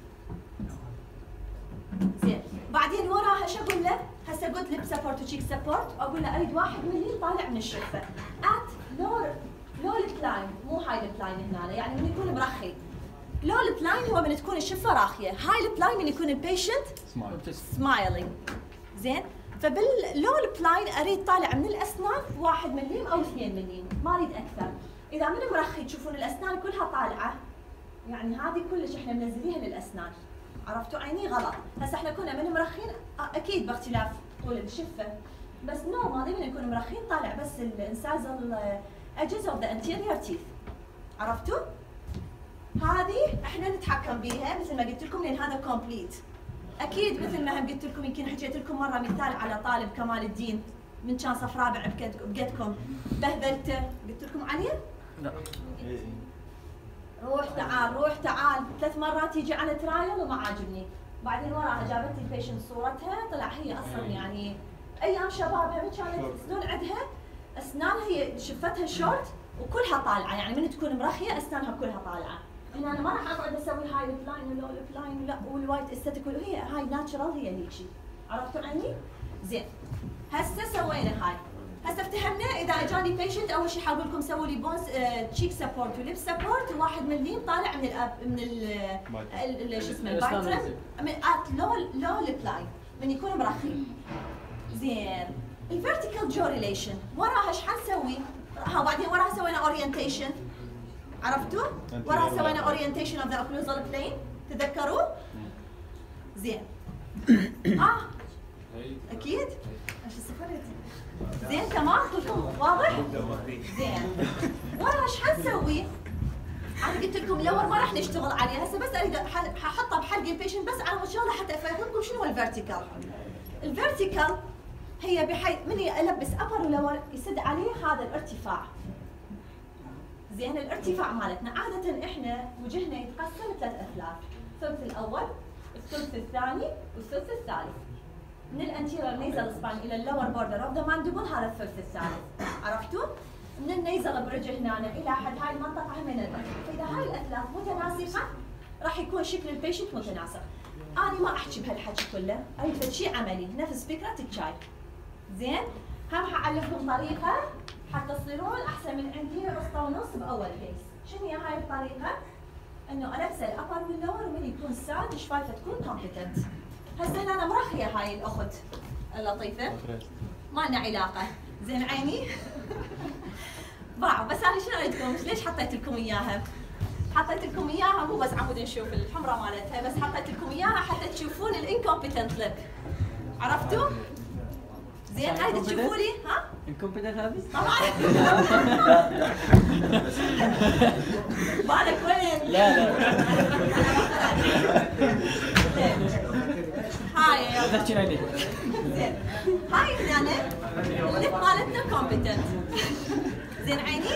زين بعدين وراها شو اقول له؟ هسه قلت لب سبورت وتشيك سبورت واقول له اريد واحد ملي طالع من الشفه ات لو لو البلاين مو هاي البلاين هنا يعني من يكون مرخي. لو البلاين هو من تكون الشفه راخيه، هاي البلاين من يكون البيشنت سمايلينج. زين؟ فباللول بلاين اريد طالع من الاسنان واحد مليم او اثنين مليم، ما اريد اكثر. اذا من مرخي تشوفون الاسنان كلها طالعه، يعني هذه كلش احنا منزليها للاسنان. عرفتوا عيني غلط. هسه احنا كنا من مرخين اكيد باختلاف طول الشفه، بس نو ما من نكون مرخين طالع بس الانسايزل edges of the anterior teeth. عرفتوا؟ هذه احنا نتحكم بيها مثل ما قلت لكم لان هذا كومبليت. اكيد مثل ما هم قلت لكم، يمكن حكيت لكم مره مثال على طالب كمال الدين من كان صف رابع بقدكم بهذلته، قلت لكم عليه؟ لا. روح تعال روح تعال ثلاث مرات يجي على ترايل وما عاجبني، بعدين وراها جابت لي البيشنت صورتها، طلع هي اصلا يعني ايام شبابها من كانت سنون عندها اسنانها هي شفتها شورت وكلها طالعه، يعني من تكون مرخيه اسنانها كلها طالعه. هنا انا ما راح اقعد اسوي هاي البلاين ولا البلاين ولا والوايت استاتيك، هي هاي ناتشرال هي هيجي. عرفتوا عني؟ زين. هسه سوينا هاي. هسه افتهمنا اذا اجاني بيشنت اول شيء حاقول لكم سووا لي بونز تشيك سبورت وليب سبورت وواحد مليم طالع من الاب من ال شو اسمه البايترم من ات لو لو البلاين من يكون مرخي. زين. الفيرتيكال جو ريليشن وراها ايش حنسوي؟ ها بعدين وراها سوينا اورينتيشن. عرفتوا؟ وراها سوينا اورينتيشن اوف ذا اوكلوزال بلين، تذكروا؟ زين. اه اكيد؟ ايش السفرت؟ زين تمام كلكم واضح؟ زين. وراها ايش حنسوي؟ انا قلت لكم الاول ما راح نشتغل عليها، هسه بس اريد ححطها بحلق البيشنت بس على شغله حتى افهمكم شنو هو الفيرتيكال. الفيرتيكال هي بحيث من البس ابر ولور يسد عليه هذا الارتفاع. زين الارتفاع مالتنا عادة احنا وجهنا يتقسم ثلاث اثلاث، الثلث الاول، الثلث الثاني، والثلث الثالث. من الانتيريور نيزل سباين الى اللور بوردر اوف ذا ماندبل هذا الثلث الثالث، عرفتوا؟ من النيزل بريدج هنا الى حد هاي المنطقة هم من الارتفاع، فاذا هاي الاثلاث متناسقة راح يكون شكل البيشنت متناسق. انا ما احكي بهالحكي كله، اريد شيء عملي نفس فكرة الشاي. زين؟ هم حاعلمكم طريقة حتى تصيرون احسن من عندي قسطة ونص باول كيس. شنو هي هاي الطريقة؟ انه البس الابر واللور ومن يكون ساد شفايفه تكون كومبتنت. هسه انا مرخيه هاي الاخت اللطيفة. ما لنا علاقة. زين عيني؟ باعوا بس انا شنو اريدكم؟ ليش حطيت لكم اياها؟ حطيت لكم اياها مو بس عمود نشوف الحمراء مالتها، بس حطيت لكم اياها حتى تشوفون الانكومبتنت لك. عرفتوا؟ زين اريد تشوفوا لي ها؟ انكومبتنت هذه؟ طبعا. بالك وين؟ لا لا. هاي تحكي عليك. زين هاي هنا الليب مالتنا كومبتنت. زين عيني؟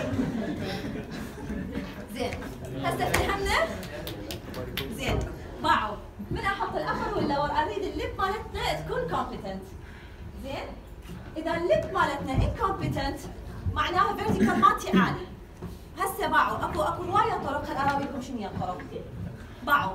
زين هسه افتهمنا؟ زين باعوا من احط الابر واللور اريد الليب مالتنا تكون كومبتنت. زين؟ اذا الليب مالتنا انكومبتنت معناها فيرتيكال مالتي عالي. هسه باعوا اكو اكو هوايه طرق، خل اراويكم شنو هي الطرق. باعوا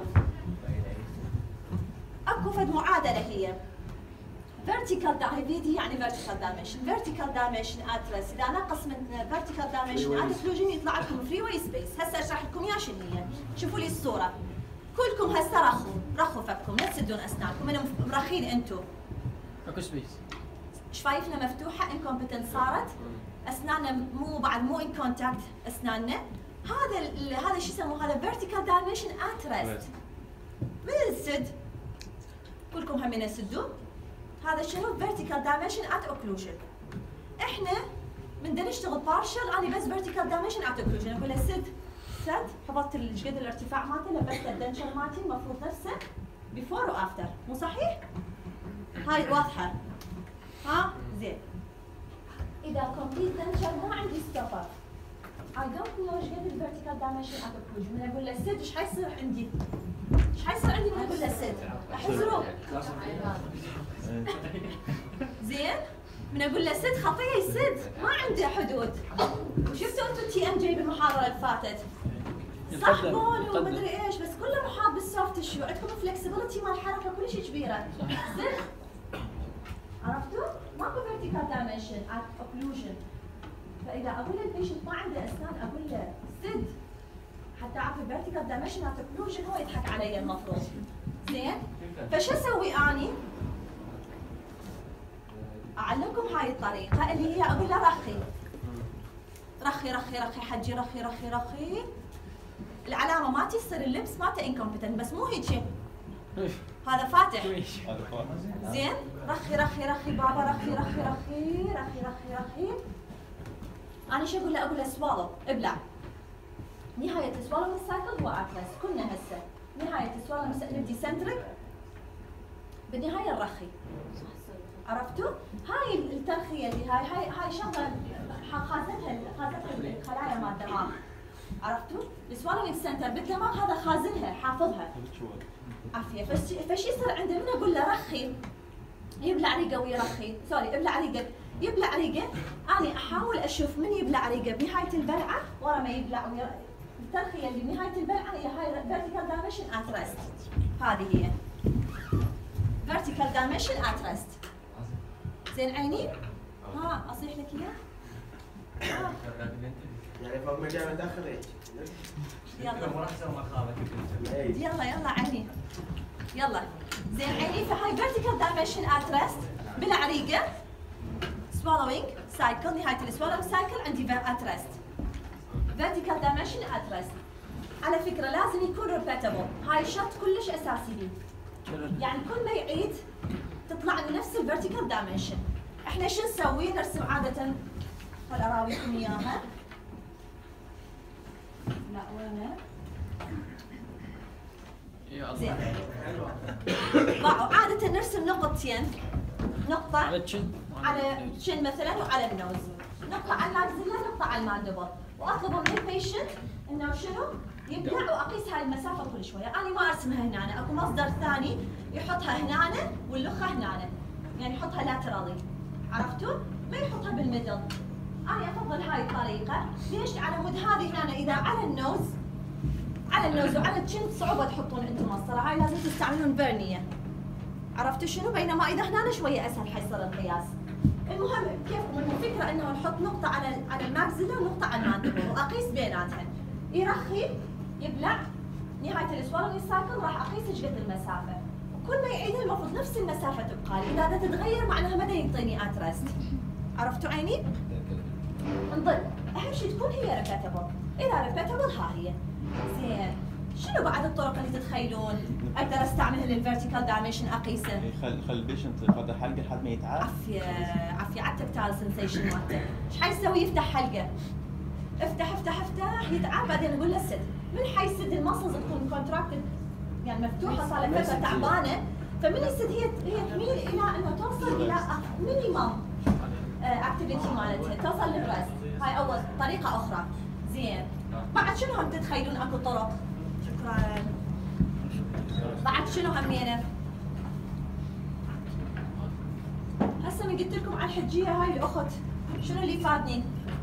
اكو فد معادله هي فيرتيكال دايفيدي يعني فيرتيكال دايمنشن، فيرتيكال دايمنشن اترس، اذا نقص من فيرتيكال دايمنشن ات فلوجن يطلع لكم فري واي سبيس. هسه اشرح لكم اياها شنو هي. شوفوا لي الصوره. كلكم هسه رخوا رخوا فكم، لا تسدون اسنانكم، من مرخين انتم. اكو سبيس. شفايفنا مفتوحه انكومبتنت صارت، اسناننا مو بعد مو ان كونتاكت اسناننا. هذا هذا شو يسموه؟ هذا فيرتيكال دايمنشن ات ريست. من السد كلكم همين يسدوا. هذا شنو؟ فيرتيكال دايمنشن ات اوكلوجن. احنا من بدنا نشتغل بارشل انا بس فيرتيكال دايمنشن ات اوكلوجن، اقول له سد سد، حفظت ايش قد الارتفاع مالتي، لبست الدنشر مالتي المفروض نفسه بيفور وافتر، مو صحيح؟ هاي واضحه. ها؟ زين. اذا كومبليت دنشر ما عندي ستوبر. I don't know ايش قد الفيرتيكال دايمنشن ات اوكلوجن، من اقول له سد ايش حيصير عندي؟ ايش حيصير عندي من اقول له سد؟ راح يصيروا زين؟ من اقول له سد خطيه يسد، ما عنده حدود. شفتوا انتم التي ام جي بالمحاضره اللي فاتت؟ صح بون ومدري ايش، بس كله محاط بالسوفت تشو، عندكم فلكسبيتي مال الحركه كل شيء كبيره. زين؟ عرفتوا؟ ماكو فيرتيكال دايمنشن ات اوكلوجن. فاذا اقول للبيشنت ما عنده اسنان اقول له سد حتى اعرف الفيرتيكال دايمنشن ات اوكلوجن، هو يضحك علي المفروض. زين؟ فشو اسوي اني؟ اعلمكم هاي الطريقه اللي هي اقول له رخي رخي رخي رخي حجي رخي رخي رخي. العلامه مالتي تصير اللبس مالته انكومبتنت بس مو هيك. هذا فاتح. زين رخي رخي رخي بابا رخي رخي رخي رخي رخي رخي. انا شو اقول له؟ اقول له سوالو ابلع. نهايه السوالو من السايكل هو اتلس. كنا هسه نهايه السوالو نبدي سنترك بالنهايه الرخي. عرفتوا؟ هاي الترخيه اللي هاي هاي هاي شغله خازنها خازنها الخلايا مال الدماغ. عرفتوا؟ السوالو سنتر بالدماغ هذا خازنها حافظها. عافيه. فش فش يصير عنده من اقول له رخي يبلع ريقه ويرخي، سوري ابلع ريقه يبلع ريقه. انا احاول اشوف من يبلع ريقه بنهايه البلعه ورا ما يبلع وير... الترخيه اللي بنهايه البلعه هي هاي فيرتيكال دايمنشن ات ريست. هذه هي فيرتيكال دايمنشن ات ريست. زين عيني؟ ها اصيح لك اياه؟ يعني فوق ما جاي متاخر هيك. يلا يلا يلا عيني يلا. زين عيني فهاي فيرتيكال دايمنشن ات ريست بلع ريقه swallowing cycle. نهايه السوالو سايكل عندي ات ريست vertical dimension at rest. على فكره لازم يكون repeatable. هاي شرط كلش اساسي لي. يعني كل ما يعيد تطلع له نفس الفيرتيكال دايمنشن. احنا شو نسوي؟ نرسم عاده هل اراويكم اياها؟ لا وين؟ زين. عاده نرسم نقطتين. نقطه على الشن على الشن مثلا وعلى النوز. نقطه على الماكسيلا نقطه على الماندبل. واطلب من البيشنت انه شنو؟ يبلع واقيس هاي المسافه كل شويه. انا ما ارسمها هنا، اكو مصدر ثاني يحطها هنا واللخه هنا. يعني يحطها لاترالي. عرفتوا؟ ما يحطها بالميدل. انا افضل هاي الطريقه. ليش؟ على مود هذه هنا اذا على النوز على النوز وعلى الشن صعوبه تحطون انتم مسطره، هاي لازم تستعملون فيرنيه. عرفتوا شنو؟ بينما اذا هنا شويه اسهل حيصير القياس. المهم كيف الفكره انه نحط نقطه على على الماكسيلا ونقطه على الماندبل واقيس بيناتهم. يرخي يبلع نهايه السوالو سايكل راح اقيس ايش قد المسافه. وكل ما يعيد المفروض نفس المسافه تبقى لي. اذا تتغير معناها ما يعطيني ات ريست. عرفتوا عيني؟ انظل اهم شيء تكون هي ريبيتبل. اذا ريبيتبل ها هي. زين شنو بعد الطرق اللي تتخيلون اقدر استعملها للفيرتيكال دايمنشن اقيسه؟ خل خل البيشنت يفضل حلقه لحد ما يتعب. عافيه عافيه على التكتايل سنسيشن مالته. ايش حيسوي؟ يفتح حلقه. افتح افتح افتح يتعب بعدين اقول له سد. من حيسد المسلز تكون كونتراكتد يعني مفتوحه صار لها فتره تعبانه. فمن يسد هي هي تميل الى انه توصل الى مينيمم اكتيفيتي مالتها توصل للريست. هاي اول طريقه اخرى. زين بعد شنو هم تتخيلون اكو طرق؟ شكرا. بعد شنو همينه؟ هسه من قلت لكم على الحجيه هاي الاخت شنو اللي فاتني؟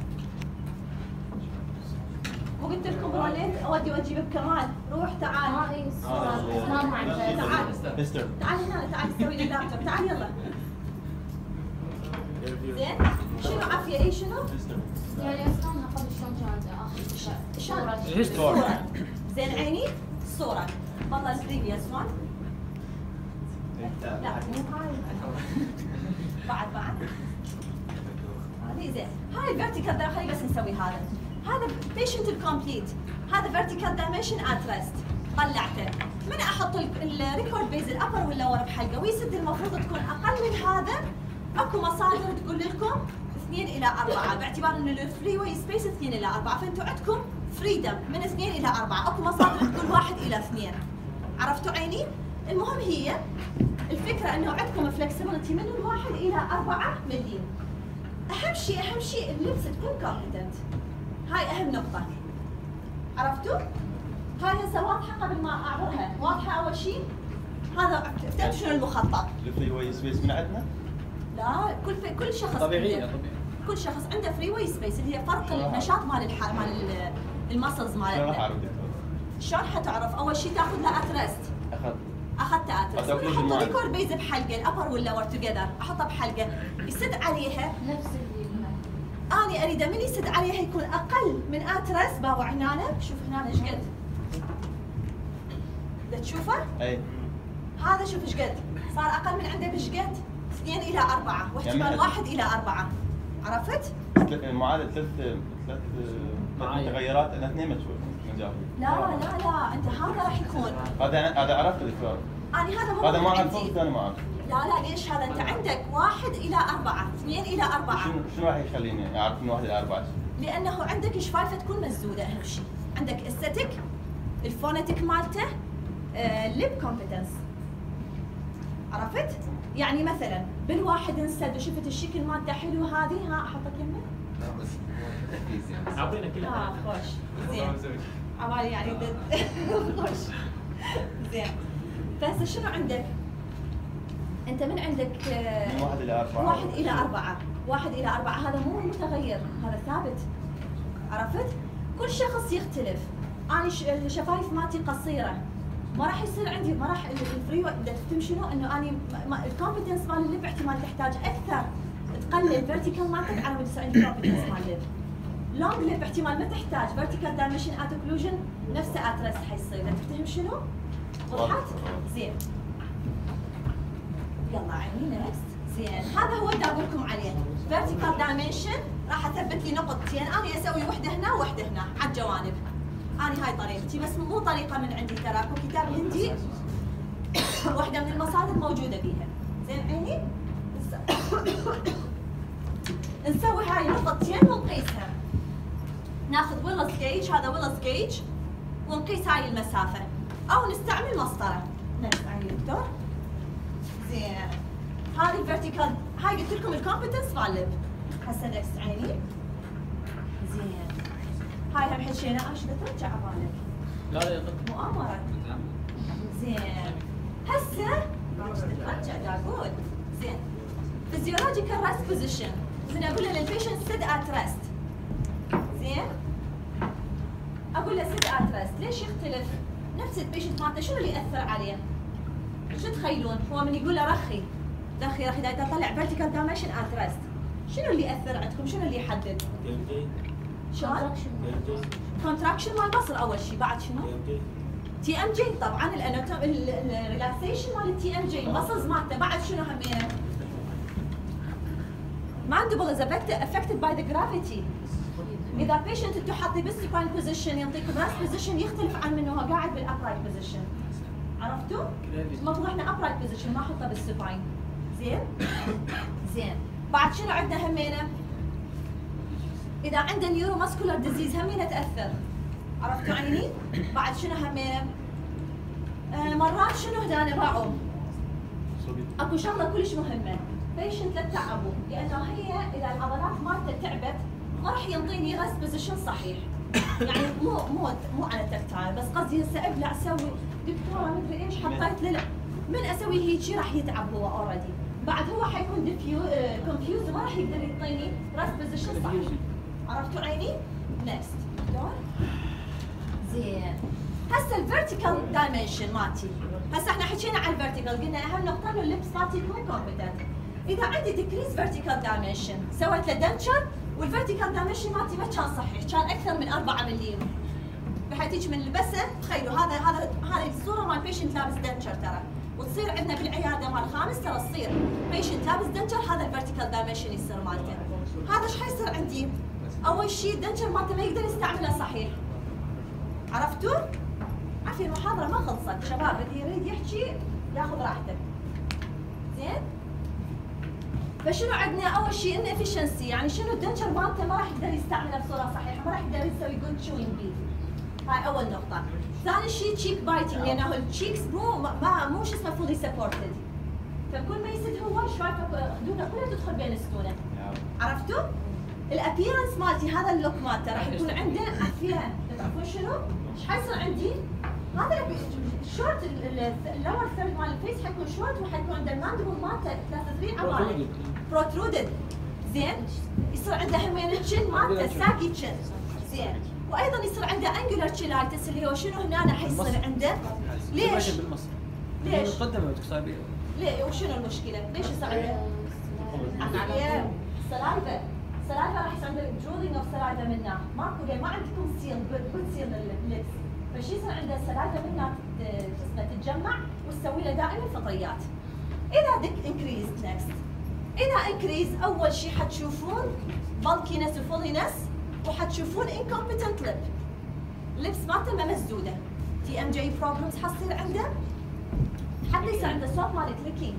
مو قلت لكم وليت اودي واجيبك كمان. روح تعال. ما اي الصورة ما معك. تعال مستر تعال هنا تعال سوي لي اللابتوب. تعال يلا. زين شنو عافيه اي شنو؟ يعني اسمعنا قبل شلون كانت اخر شلون؟ الصورة. زين عيني الصورة. والله البريفيوس وان. لا مو هاي. بعد بعد. هذه زين. هاي فيرتيكال داخلي بس نسوي هذا. هذا بيشنت الكومبليت. هذا فيرتيكال دايمنشن ات ريست. طلعته. من احط الريكورد بيز الابر واللور بحلقه ويسد المفروض تكون اقل من هذا. اكو مصادر تقول لكم اثنين الى أربعة باعتبار ان الفري واي سبيس اثنين الى أربعة فانتم عندكم فريدم من اثنين الى أربعة. اكو مصادر تقول واحد الى اثنين. عرفتوا عيني؟ المهم هي الفكره انه عندكم فلكسبيتي من الواحد الى أربعة مليم. اهم شيء اهم شيء اللبس تكون كومبتنت. هاي اهم نقطه. عرفتوا؟ هاي هسه واضحه قبل ما اعبرها. واضحه اول شيء؟ هذا افتكروا شنو المخطط؟ الفري واي سبيس من عندنا؟ لا كل في كل شخص طبيعية عنده. طبيعي. كل شخص عنده فري واي سبيس اللي هي فرق النشاط مال الح... مال المسلز شلون راح مالتنا. اعرف دكتور؟ شلون حتعرف؟ اول شيء تاخذ له اترست. اخذ اخذت اترست. أخذت احط معي. ريكورد بيز بحلقه الابر واللور توجذر احطها بحلقه يسد عليها. نفس اللي اني اريده من يسد عليها يكون اقل من اترست. بابا هنا شوف هنا ايش قد. بدك تشوفه؟ اي هذا شوف ايش قد صار اقل من عنده بش قد؟ اثنين الى اربعه واحتمال يعني واحد الى اربعه. عرفت؟ المعادله ثلاث ثلاث متغيرات انا اثنين ما تشوف مجاوب. لا لا لا انت هذا راح يكون هذا هذا عرفت دكتور. انا هذا مو هذا ما عندي. اعرفه والثاني ما اعرفه. لا لا ليش هذا انت عندك واحد الى اربعه، اثنين الى اربعه. شنو شنو راح يخليني اعرف من واحد الى اربعه؟ لانه عندك شفايفه تكون مسدوده اهم شيء، عندك استاتيك، الفونتيك مالته، ليب كومبتنس. عرفت؟ يعني مثلا بالواحد انسد وشفت الشكل مالته حلو هذه، ها احطك يمه؟ لا بس تركيز يعني. اعطينا كلها. اه خوش زين. عبالي يعني خوش زين. فهسه شنو عندك؟ انت من عندك من واحد الى اربعه. واحد الى اربعه، واحد الى اربعه هذا مو متغير، هذا ثابت. عرفت؟ كل شخص يختلف. انا الشفايف مالتي قصيره، ما راح يصير عندي، ما راح الفري بدك تفهم شنو؟ انه اني الكومبتنس مال اللب احتمال تحتاج اكثر تقلل فيرتيكال مالتك على مود يصير عندي كومبتنس مال اللب. لونج لب احتمال ما تحتاج فيرتيكال دايمنشن ات اوكلوجن نفسه ات ريست حيصير، بدك تفهم شنو؟ وضحت؟ زين. يلا عيني نكست. زين هذا هو اللي اقول لكم عليه فيرتيكال دايمنشن. راح اثبت لي نقطتين، انا اسوي وحده هنا وحده هنا على الجوانب. انا هاي طريقتي بس مو طريقه من عندي، ترى اكو كتاب هندي واحده من المصادر موجوده بيها. زين عيني؟ نسوي هاي نقطتين ونقيسها. ناخذ ويلس جيج، هذا ويلس جيج، ونقيس هاي المسافه او نستعمل مسطره. نفس عيني دكتور. زين هذه الفيرتيكال، هاي قلت لكم الكومبتنس مال اللب. هسه نفس عيني. زين هاي هم حكينا، ايش بدك ترجع عبالك؟ لا لا مؤامرة. زين هسه ايش بدك ترجع دا اقول؟ زين فيزيولوجيكال ريست بوزيشن، من اقول له للبيشنت سيد ات ريست. زين اقول له سيد ات ريست، ليش يختلف؟ نفس البيشنت مالته شنو اللي ياثر عليه؟ شو تخيلون؟ هو من يقول له رخي رخي رخي دا يطلع فيرتيكال دايمنشن ات ريست، شنو اللي ياثر عندكم؟ شنو اللي يحدد؟ شلون؟ كونتراكشن مال المصل اول شيء، بعد شنو؟ تي ام جي طبعا الريلاكسيشن مال التي ام جي، المسلز مالته، بعد شنو همينه؟ mandible is affected by the gravity. اذا بيشنت انتم حاطيه بالسباين بوزيشن يعطيكم راس بوزيشن يختلف عن منه هو قاعد بالابرايت بوزيشن. عرفتوا؟ المفروض احنا ابرايت بوزيشن ما احطه بالسباين. زين؟ زين بعد شنو عندنا همينه؟ اذا عنده نيورو ماسكولار ديزيز همينه تاثر. عرفتوا عيني؟ بعد شنو همينه؟ آه مرات شنو هنا باعوا؟ اكو شغله كلش مهمه، بيشنت لا تتعبوا، لانه هي اذا العضلات مالته تعبت ما راح ينطيني ريست بوزيشن صحيح. يعني مو مو مو على تكتايل، بس قصدي هسه ابلع اسوي دكتوره مدري ايش حطيت له، من اسوي هيجي راح يتعب هو اوريدي. بعد هو حيكون ديفيو كونفيوز ما راح يقدر يعطيني ريست بوزيشن صحيح. عرفتوا عيني؟ نكست دكتور. زين هسه الفيرتيكال دايمنشن مالتي، هسه احنا حكينا على الفيرتيكال، قلنا اهم نقطه انه اللبس مالتي يكون كومبتنت. اذا عندي ديكريز فيرتيكال دايمنشن سويت له دنشر والفيرتيكال دايمنشن مالتي ما كان صحيح، كان اكثر من أربعة مليم، بحيث هيك من لبسه تخيلوا هذا هذا هذه الصوره مال بيشنت لابس دنشر ترى، وتصير عندنا بالعياده مال خامس ترى تصير بيشنت لابس دنشر هذا الفيرتيكال دايمنشن يصير مالته. هذا ايش حيصير عندي؟ اول شيء الدنشر مالته ما يقدر يستعمله صحيح. عرفتوا؟ عارفين المحاضره ما خلصت شباب، اللي يريد يحكي ياخذ راحته. زين؟ فشنو عندنا؟ اول شيء ان افشنسي، يعني شنو الدنشر مالته ما راح يقدر يستعمله بصوره صحيحه، ما راح يقدر يسوي جود تشوينج بيه. هاي اول نقطه. ثاني شيء تشيك بايتنج، لانه التشيكس مو ما مو شو اسمه فولي سبورتد، فكل ما يسد هو شويفه خدوده كلها تدخل بين السنونه. عرفتوا؟ الابيرنس مالتي هذا اللوك مالته راح يكون عنده عفيان، تعرفون شنو؟ ايش حيصير عندي؟ هذا الشورت اللور ثيرد مال الفيس حيكون شورت، وحيكون عنده الماندبل مالته ثلاثة ثري عبالي بروترودد. زين؟ يصير عنده همين الشن مالته ساكي تشن. زين؟ وايضا يصير عنده انجولار تشيلايتس اللي هو شنو هنا حيصير عنده؟ ليش؟ ليش؟ مقدمه ليه وشنو المشكله؟ ليش يصير عنده؟ عفيان سلايفا، سلايفا راح يصير عنده درولينج اوف سلايفا منه، ماكو ليه ما عندكم سيل جود سيل لللبس، فشي يصير عنده سلايفا منها اسمه تتجمع وتسوي له دائما فطريات. اذا دك انكريز نكست الى انكريز اول شيء حتشوفون bulkiness وفولينس وحتشوفون incompetent lip. اللبس مالته ما مسدوده. تي ام جي بروبلمز حتصير عنده حتى يصير عنده صوت مال كليكينج.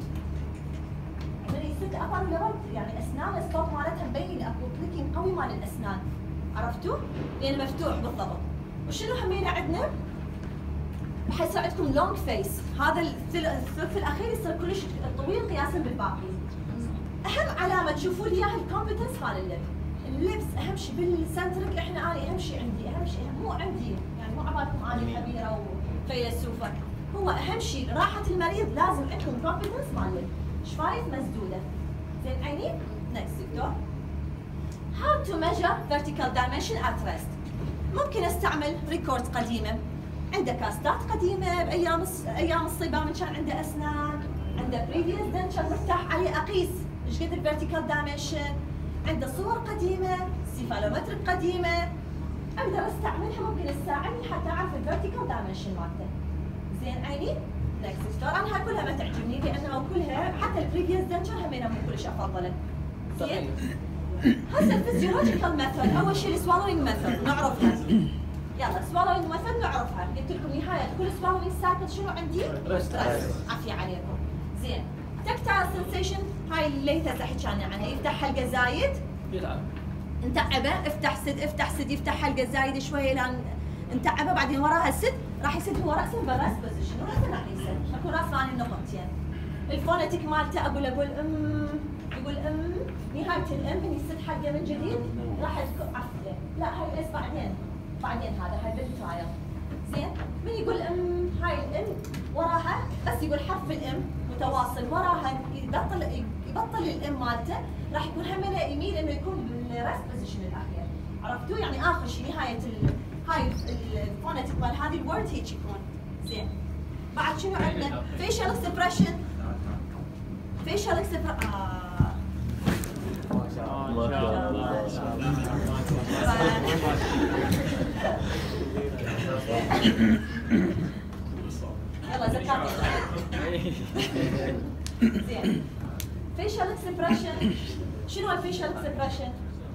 من يصير ابر ليفل يعني اسنان الصوت مالتها مبين اكو كليكينج قوي مال الاسنان. عرفتوا؟ لانه مفتوح بالضبط. وشنو همينه عندنا؟ حيصير عندكم لونج فيس، هذا الثلث الاخير يصير كلش طويل قياسا بالباقي. اهم علامه تشوفون لي اياها الكومبتنس مال اللب. اللبس اهم شيء بالسنترك، احنا انا اهم شيء عندي، اهم شيء مو عندي يعني مو عبالكم اني خبيره وفيلسوفه، هو اهم شيء راحه المريض لازم عندكم كومبتنس مال اللب، شفايف مسدوده. زين عيني؟ نكست دكتور. How to measure vertical dimension at rest. ممكن استعمل ريكوردز قديمه، عنده كاستات قديمه بايام ايام الصبا من كان عنده اسنان، عنده بريفيوس دنشر مرتاح عليه اقيس ايش قد الفيرتيكال دايمنشن، عنده صور قديمه، سيفالومتريك قديمه، اقدر استعملها ممكن تساعدني حتى اعرف الفيرتيكال دايمنشن مالته. زين عيني؟ نكست دكتور. انا هاي كلها ما تعجبني لانه كلها حتى البريفيوس دنشر همينه مو كلش افضله. زين؟ هسه الفيزيولوجيكال ميثود، اول شيء السوالوينج ميثود نعرفها. يلا سوالوينج ميثود نعرفها، قلت لكم نهايه كل سوالوينج سايكل شنو عندي؟ ريست. عافيه عليكم. زين. تكتايل سنسيشن هاي اللي تحكي عنها، يفتح حلقه زايد يلعب انتعبه، افتح سد افتح سد يفتح حلقه زايده شويه لان انتعبه، بعدين وراها سد راح يسد هو راسا بالراس بوزيشن وراسا راح يسد، اكو راس ثاني النقطتين. الفونتيك مالته اقول اقول ام يقول ام، نهايه الام من يسد حلقه من جديد راح عفله، لا هاي اس بعدين بعدين هذا هاي بالترايل. زين؟ من يقول ام هاي الام وراها بس يقول حرف الام متواصل وراها يبطل يبطل الام مالته راح يكون همينه يميل انه يكون بالريست بوزيشن الاخير. عرفتوا؟ يعني اخر شيء نهايه ال... هاي الفونتيك مال هذه الورد هيك يكون. زين. بعد شنو عندنا؟ فيشل اكسبريشن. فيشل اكسبريشن آه. ما شاء الله. يلا زكاة. زين. فيشل اكسبريشن، شنو الفيشل اكسبريشن؟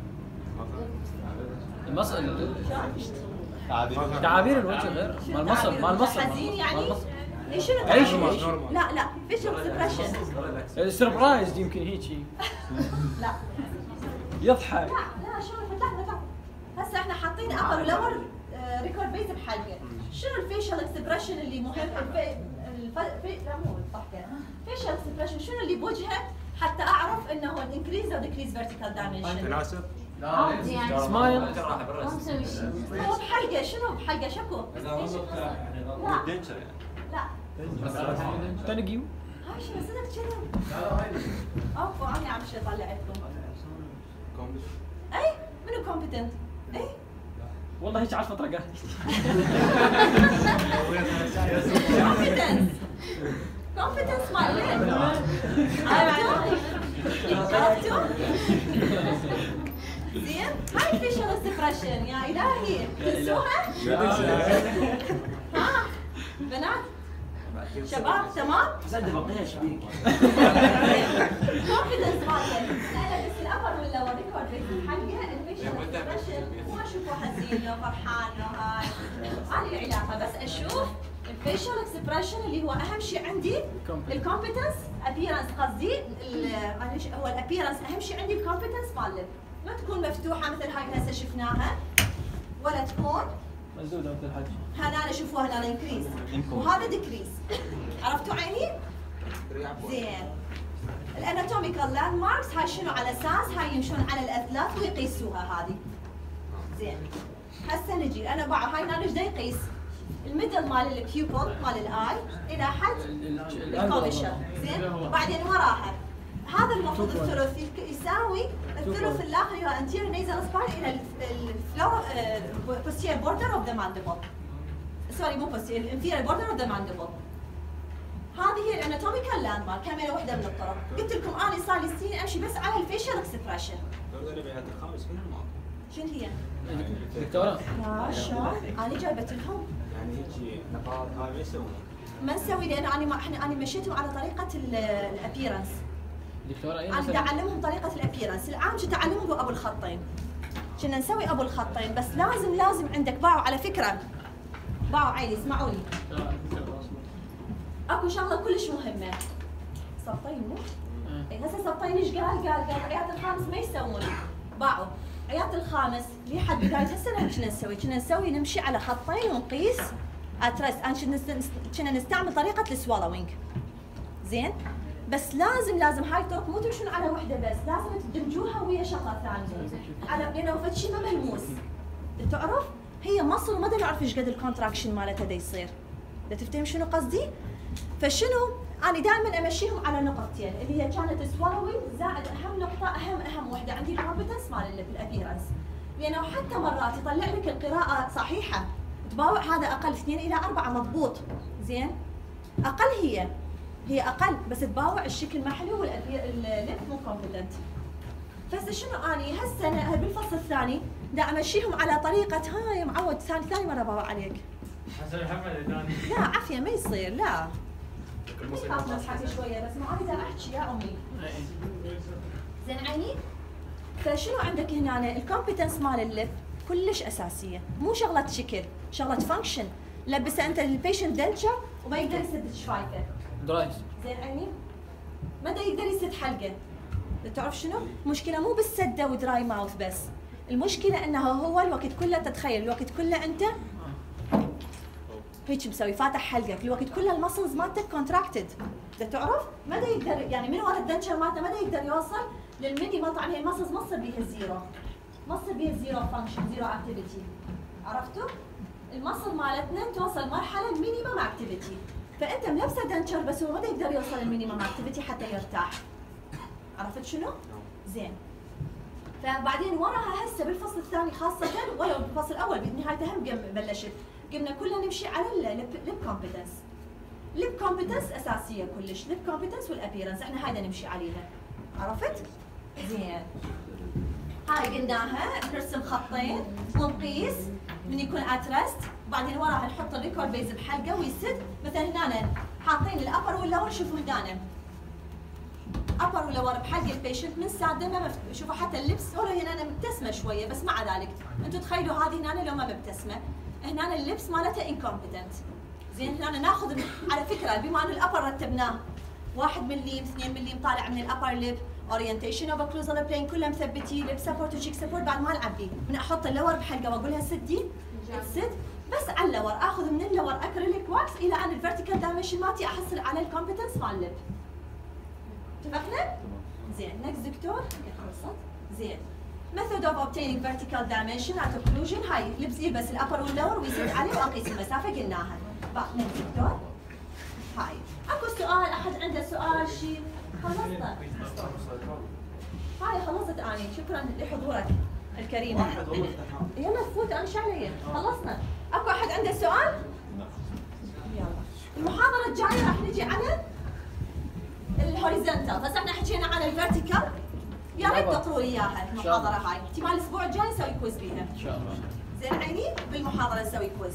المصل تعابير تعابير الوجه غير مال المصل مال المصل حزين يعني؟ ايش شنو عيش تعابير؟ عيش. لا لا فيشل اكسبريشن. السربرايز يمكن هيجي لا يضحك. لا لا شنو فتحنا فتح. هسه احنا حاطين ابر ولور ريكورد بيز بحلقه. شنو الفيشل اكسبريشن اللي مهم؟ الفي الف... في... لا مو الضحكه. فيشل اكسبريشن شنو اللي بوجهه حتى اعرف انه الانكريز او ديكريز فيرتيكال دايمنشن. تناسب؟ عادي يعني سمايل. ما مسوي شيء. هو بحلقه شنو بحلقه شكو؟ لا لا تنقيو هاي شنو صدق كذا؟ اوكو انا عم شي اطلع لكم. اي منو كومبتنت؟ اي والله هيك عارفه طرقه. كومبتنس كومبتنس مال ليه؟ عرفتوا؟ عرفتوا؟ زين؟ هاي فيشل اكسبريشن يا الهي تنسوها؟ ها بنات شباب تمام؟ زاد بقيه شبيك. كونفدنس مالته، لا لا بس الابر ولا وريكورد في الحلقه الفيشل اكسبريشن ما اشوفه حزين لو فرحان لو هاي، هذه العلاقه بس اشوف الفيشل اكسبريشن اللي هو اهم شيء عندي الكومبتنس ابيرنس قصدي معلش هو الابيرنس اهم شيء عندي الكومبتنس مال ما تكون مفتوحه مثل هاي هسه شفناها ولا تكون مسدوده مثل الحج. هنا شوفوها هنا انكريز وهذا ديكريز. عرفتوا عيني؟ زين. الاناتوميكال لاند ماركس هاي شنو على اساس هاي يمشون على الاثلاث ويقيسوها هذه. زين. هسه نجي انا بقى هاي هنا ايش دا يقيس؟ الميدل مال البيوبل مال الاي الى حد الكوميشن. زين؟ وبعدين وراها هذا المفروض الثلث يساوي الثلث الاخر هو anterior nasal spine الى الفلور posterior border of the mandible. سوري مو posterior inferior border of the mandible. هذه هي الاناتوميكال لاند مارك كاميرا واحده من الطرق. قلت لكم انا صار لي سنين امشي بس على الفيشل اكسبريشن. الخامس فين الماضي؟ شنو هي؟ دكتوره لا شلون؟ انا جايبت لهم. يعني هيك نقاط هاي ما يسوون. ما نسوي لان انا ما احنا انا مشيتهم على طريقه الابيرنس. دكتوره انا بدي اعلمهم طريقه الابيرنس، العام كنت اعلمهم ابو الخطين. كنا نسوي ابو الخطين، بس لازم لازم عندك باعوا على فكره. باعوا عيني اسمعوني. اكو شغله كلش مهمه. سبطين مو؟ اي هسه سبطين ايش قال؟ قال قال عيات الخامس ما يسوون. باعوا. عيات الخامس لحد بدايه السنه كنا نسوي، كنا نسوي نمشي على خطين ونقيس اترس، انا كنا نستعمل طريقه السوالوينج. زين؟ بس لازم لازم هاي الطرق مو تمشون على وحده بس، لازم تدمجوها ويا شغله ثانيه. على لانه فد شيء ما ملموس. تعرف؟ هي مصل ما نعرف ايش قد الكونتراكشن مالتها دا يصير. دا تفتهم شنو قصدي؟ فشنو؟ انا دائما امشيهم على نقطتين اللي هي كانت سوالوينج زائد اهم نقطه اهم اهم وحده عندي الكومبتنس مال الابيرنس. لانه حتى مرات يطلع لك القراءه صحيحه، تباوع هذا اقل اثنين الى اربعه مضبوط. زين؟ اقل هي هي اقل بس تباوع الشكل ما حلو واللب مو كومبتنت. فهسه شنو اني هالسنه بالفصل الثاني دا امشيهم على طريقه هاي معود ثاني ثاني مره باوع عليك. حسن محمد ثاني. لا عافيه ما يصير لا. خاف نضحك شويه بس ما اريد احكي يا امي. زين عيني؟ فشنو عندك هنا الكومبتنس مال اللب كلش اساسيه، مو شغله شكل، شغله فانكشن. لبسه انت البيشنت دنشر وما يقدر يسد شفايفه. درايس. زين عيني؟ ما يقدر يسد حلقه. تعرف شنو؟ المشكله مو بالسده ودراي ماوث بس، المشكله انه هو الوقت كله تتخيل الوقت كله انت هيك مسوي فاتح حلقك، الوقت كله المسلز مالتك كونتراكتد. تعرف؟ ما يقدر يعني من ورا الدنشر مالته ما يقدر يوصل للمينيمم. طبعا هي المسلز ما تصير بيها زيرو. ما تصير بيها زيرو فانكشن، زيرو اكتيفيتي. عرفتوا؟ المسل مالتنا توصل مرحله المينيمم اكتيفيتي. فانت ملبسه دنشر بس هو ما يقدر يوصل المينيمم اكتيفيتي حتى يرتاح. عرفت شنو؟ زين. فبعدين وراها هسه بالفصل الثاني خاصه ولو بالفصل الاول بنهايته هم بلشت، قمنا كلنا نمشي على اللب كومبتنس. لب كومبتنس اساسيه كلش، لب كومبتنس والابيرنس احنا هاي نمشي عليها. عرفت؟ زين. هاي قلناها نرسم خطين ونقيس من يكون اترست، وبعدين وراها نحط الريكورد بيز بحلقه ويسد. مثلا هنا حاطين الابر واللور، شوفوا هنا ابر ولور بحلقه البيشنت من ساده ما مفت... شوفوا حتى اللبس ولو هنا مبتسمه شويه بس مع ذلك انتم تخيلوا هذه هنا لو ما مبتسمه هنا اللبس مالتها انكومبتنت. زين هنا ناخذ على فكره بما ان الابر رتبناه واحد مليم اثنين مليم طالع من الابر ليب، اورينتيشن اوف اوكلوزال بلين كلها مثبتين، لب سبورت وشيك سبورت بعد ما نعبي من احط اللور بحلقه واقول لها سدي تسد بس على اللور، اخذ من اللور اكريليك واكس الى ان الفيرتيكال دايمنشن مالتي احصل على الكومبتنس مال اللب. اتفقنا؟ زين نكست دكتور خلصت؟ زين method of obtaining vertical dimension at occlusion. هاي لبس يلبس الابر واللور ويزيد عليه واقيس المسافه قلناها. بعد نكست دكتور. هاي اكو سؤال احد عنده سؤال شيء؟ خلصت؟ هاي خلصت اني شكرا لحضورك الكريم. يلا فوت امشي علي خلصنا. اكو احد عنده سؤال؟ يلا المحاضره الجايه راح نجي على الهوريزونتال، بس احنا حكينا عن الفيرتيكال. يا ريت تقروا لي اياها المحاضره هاي، احتمال الاسبوع الجاي نسوي كويز بيها. ان شاء الله. زين عيني بالمحاضره نسوي كويز.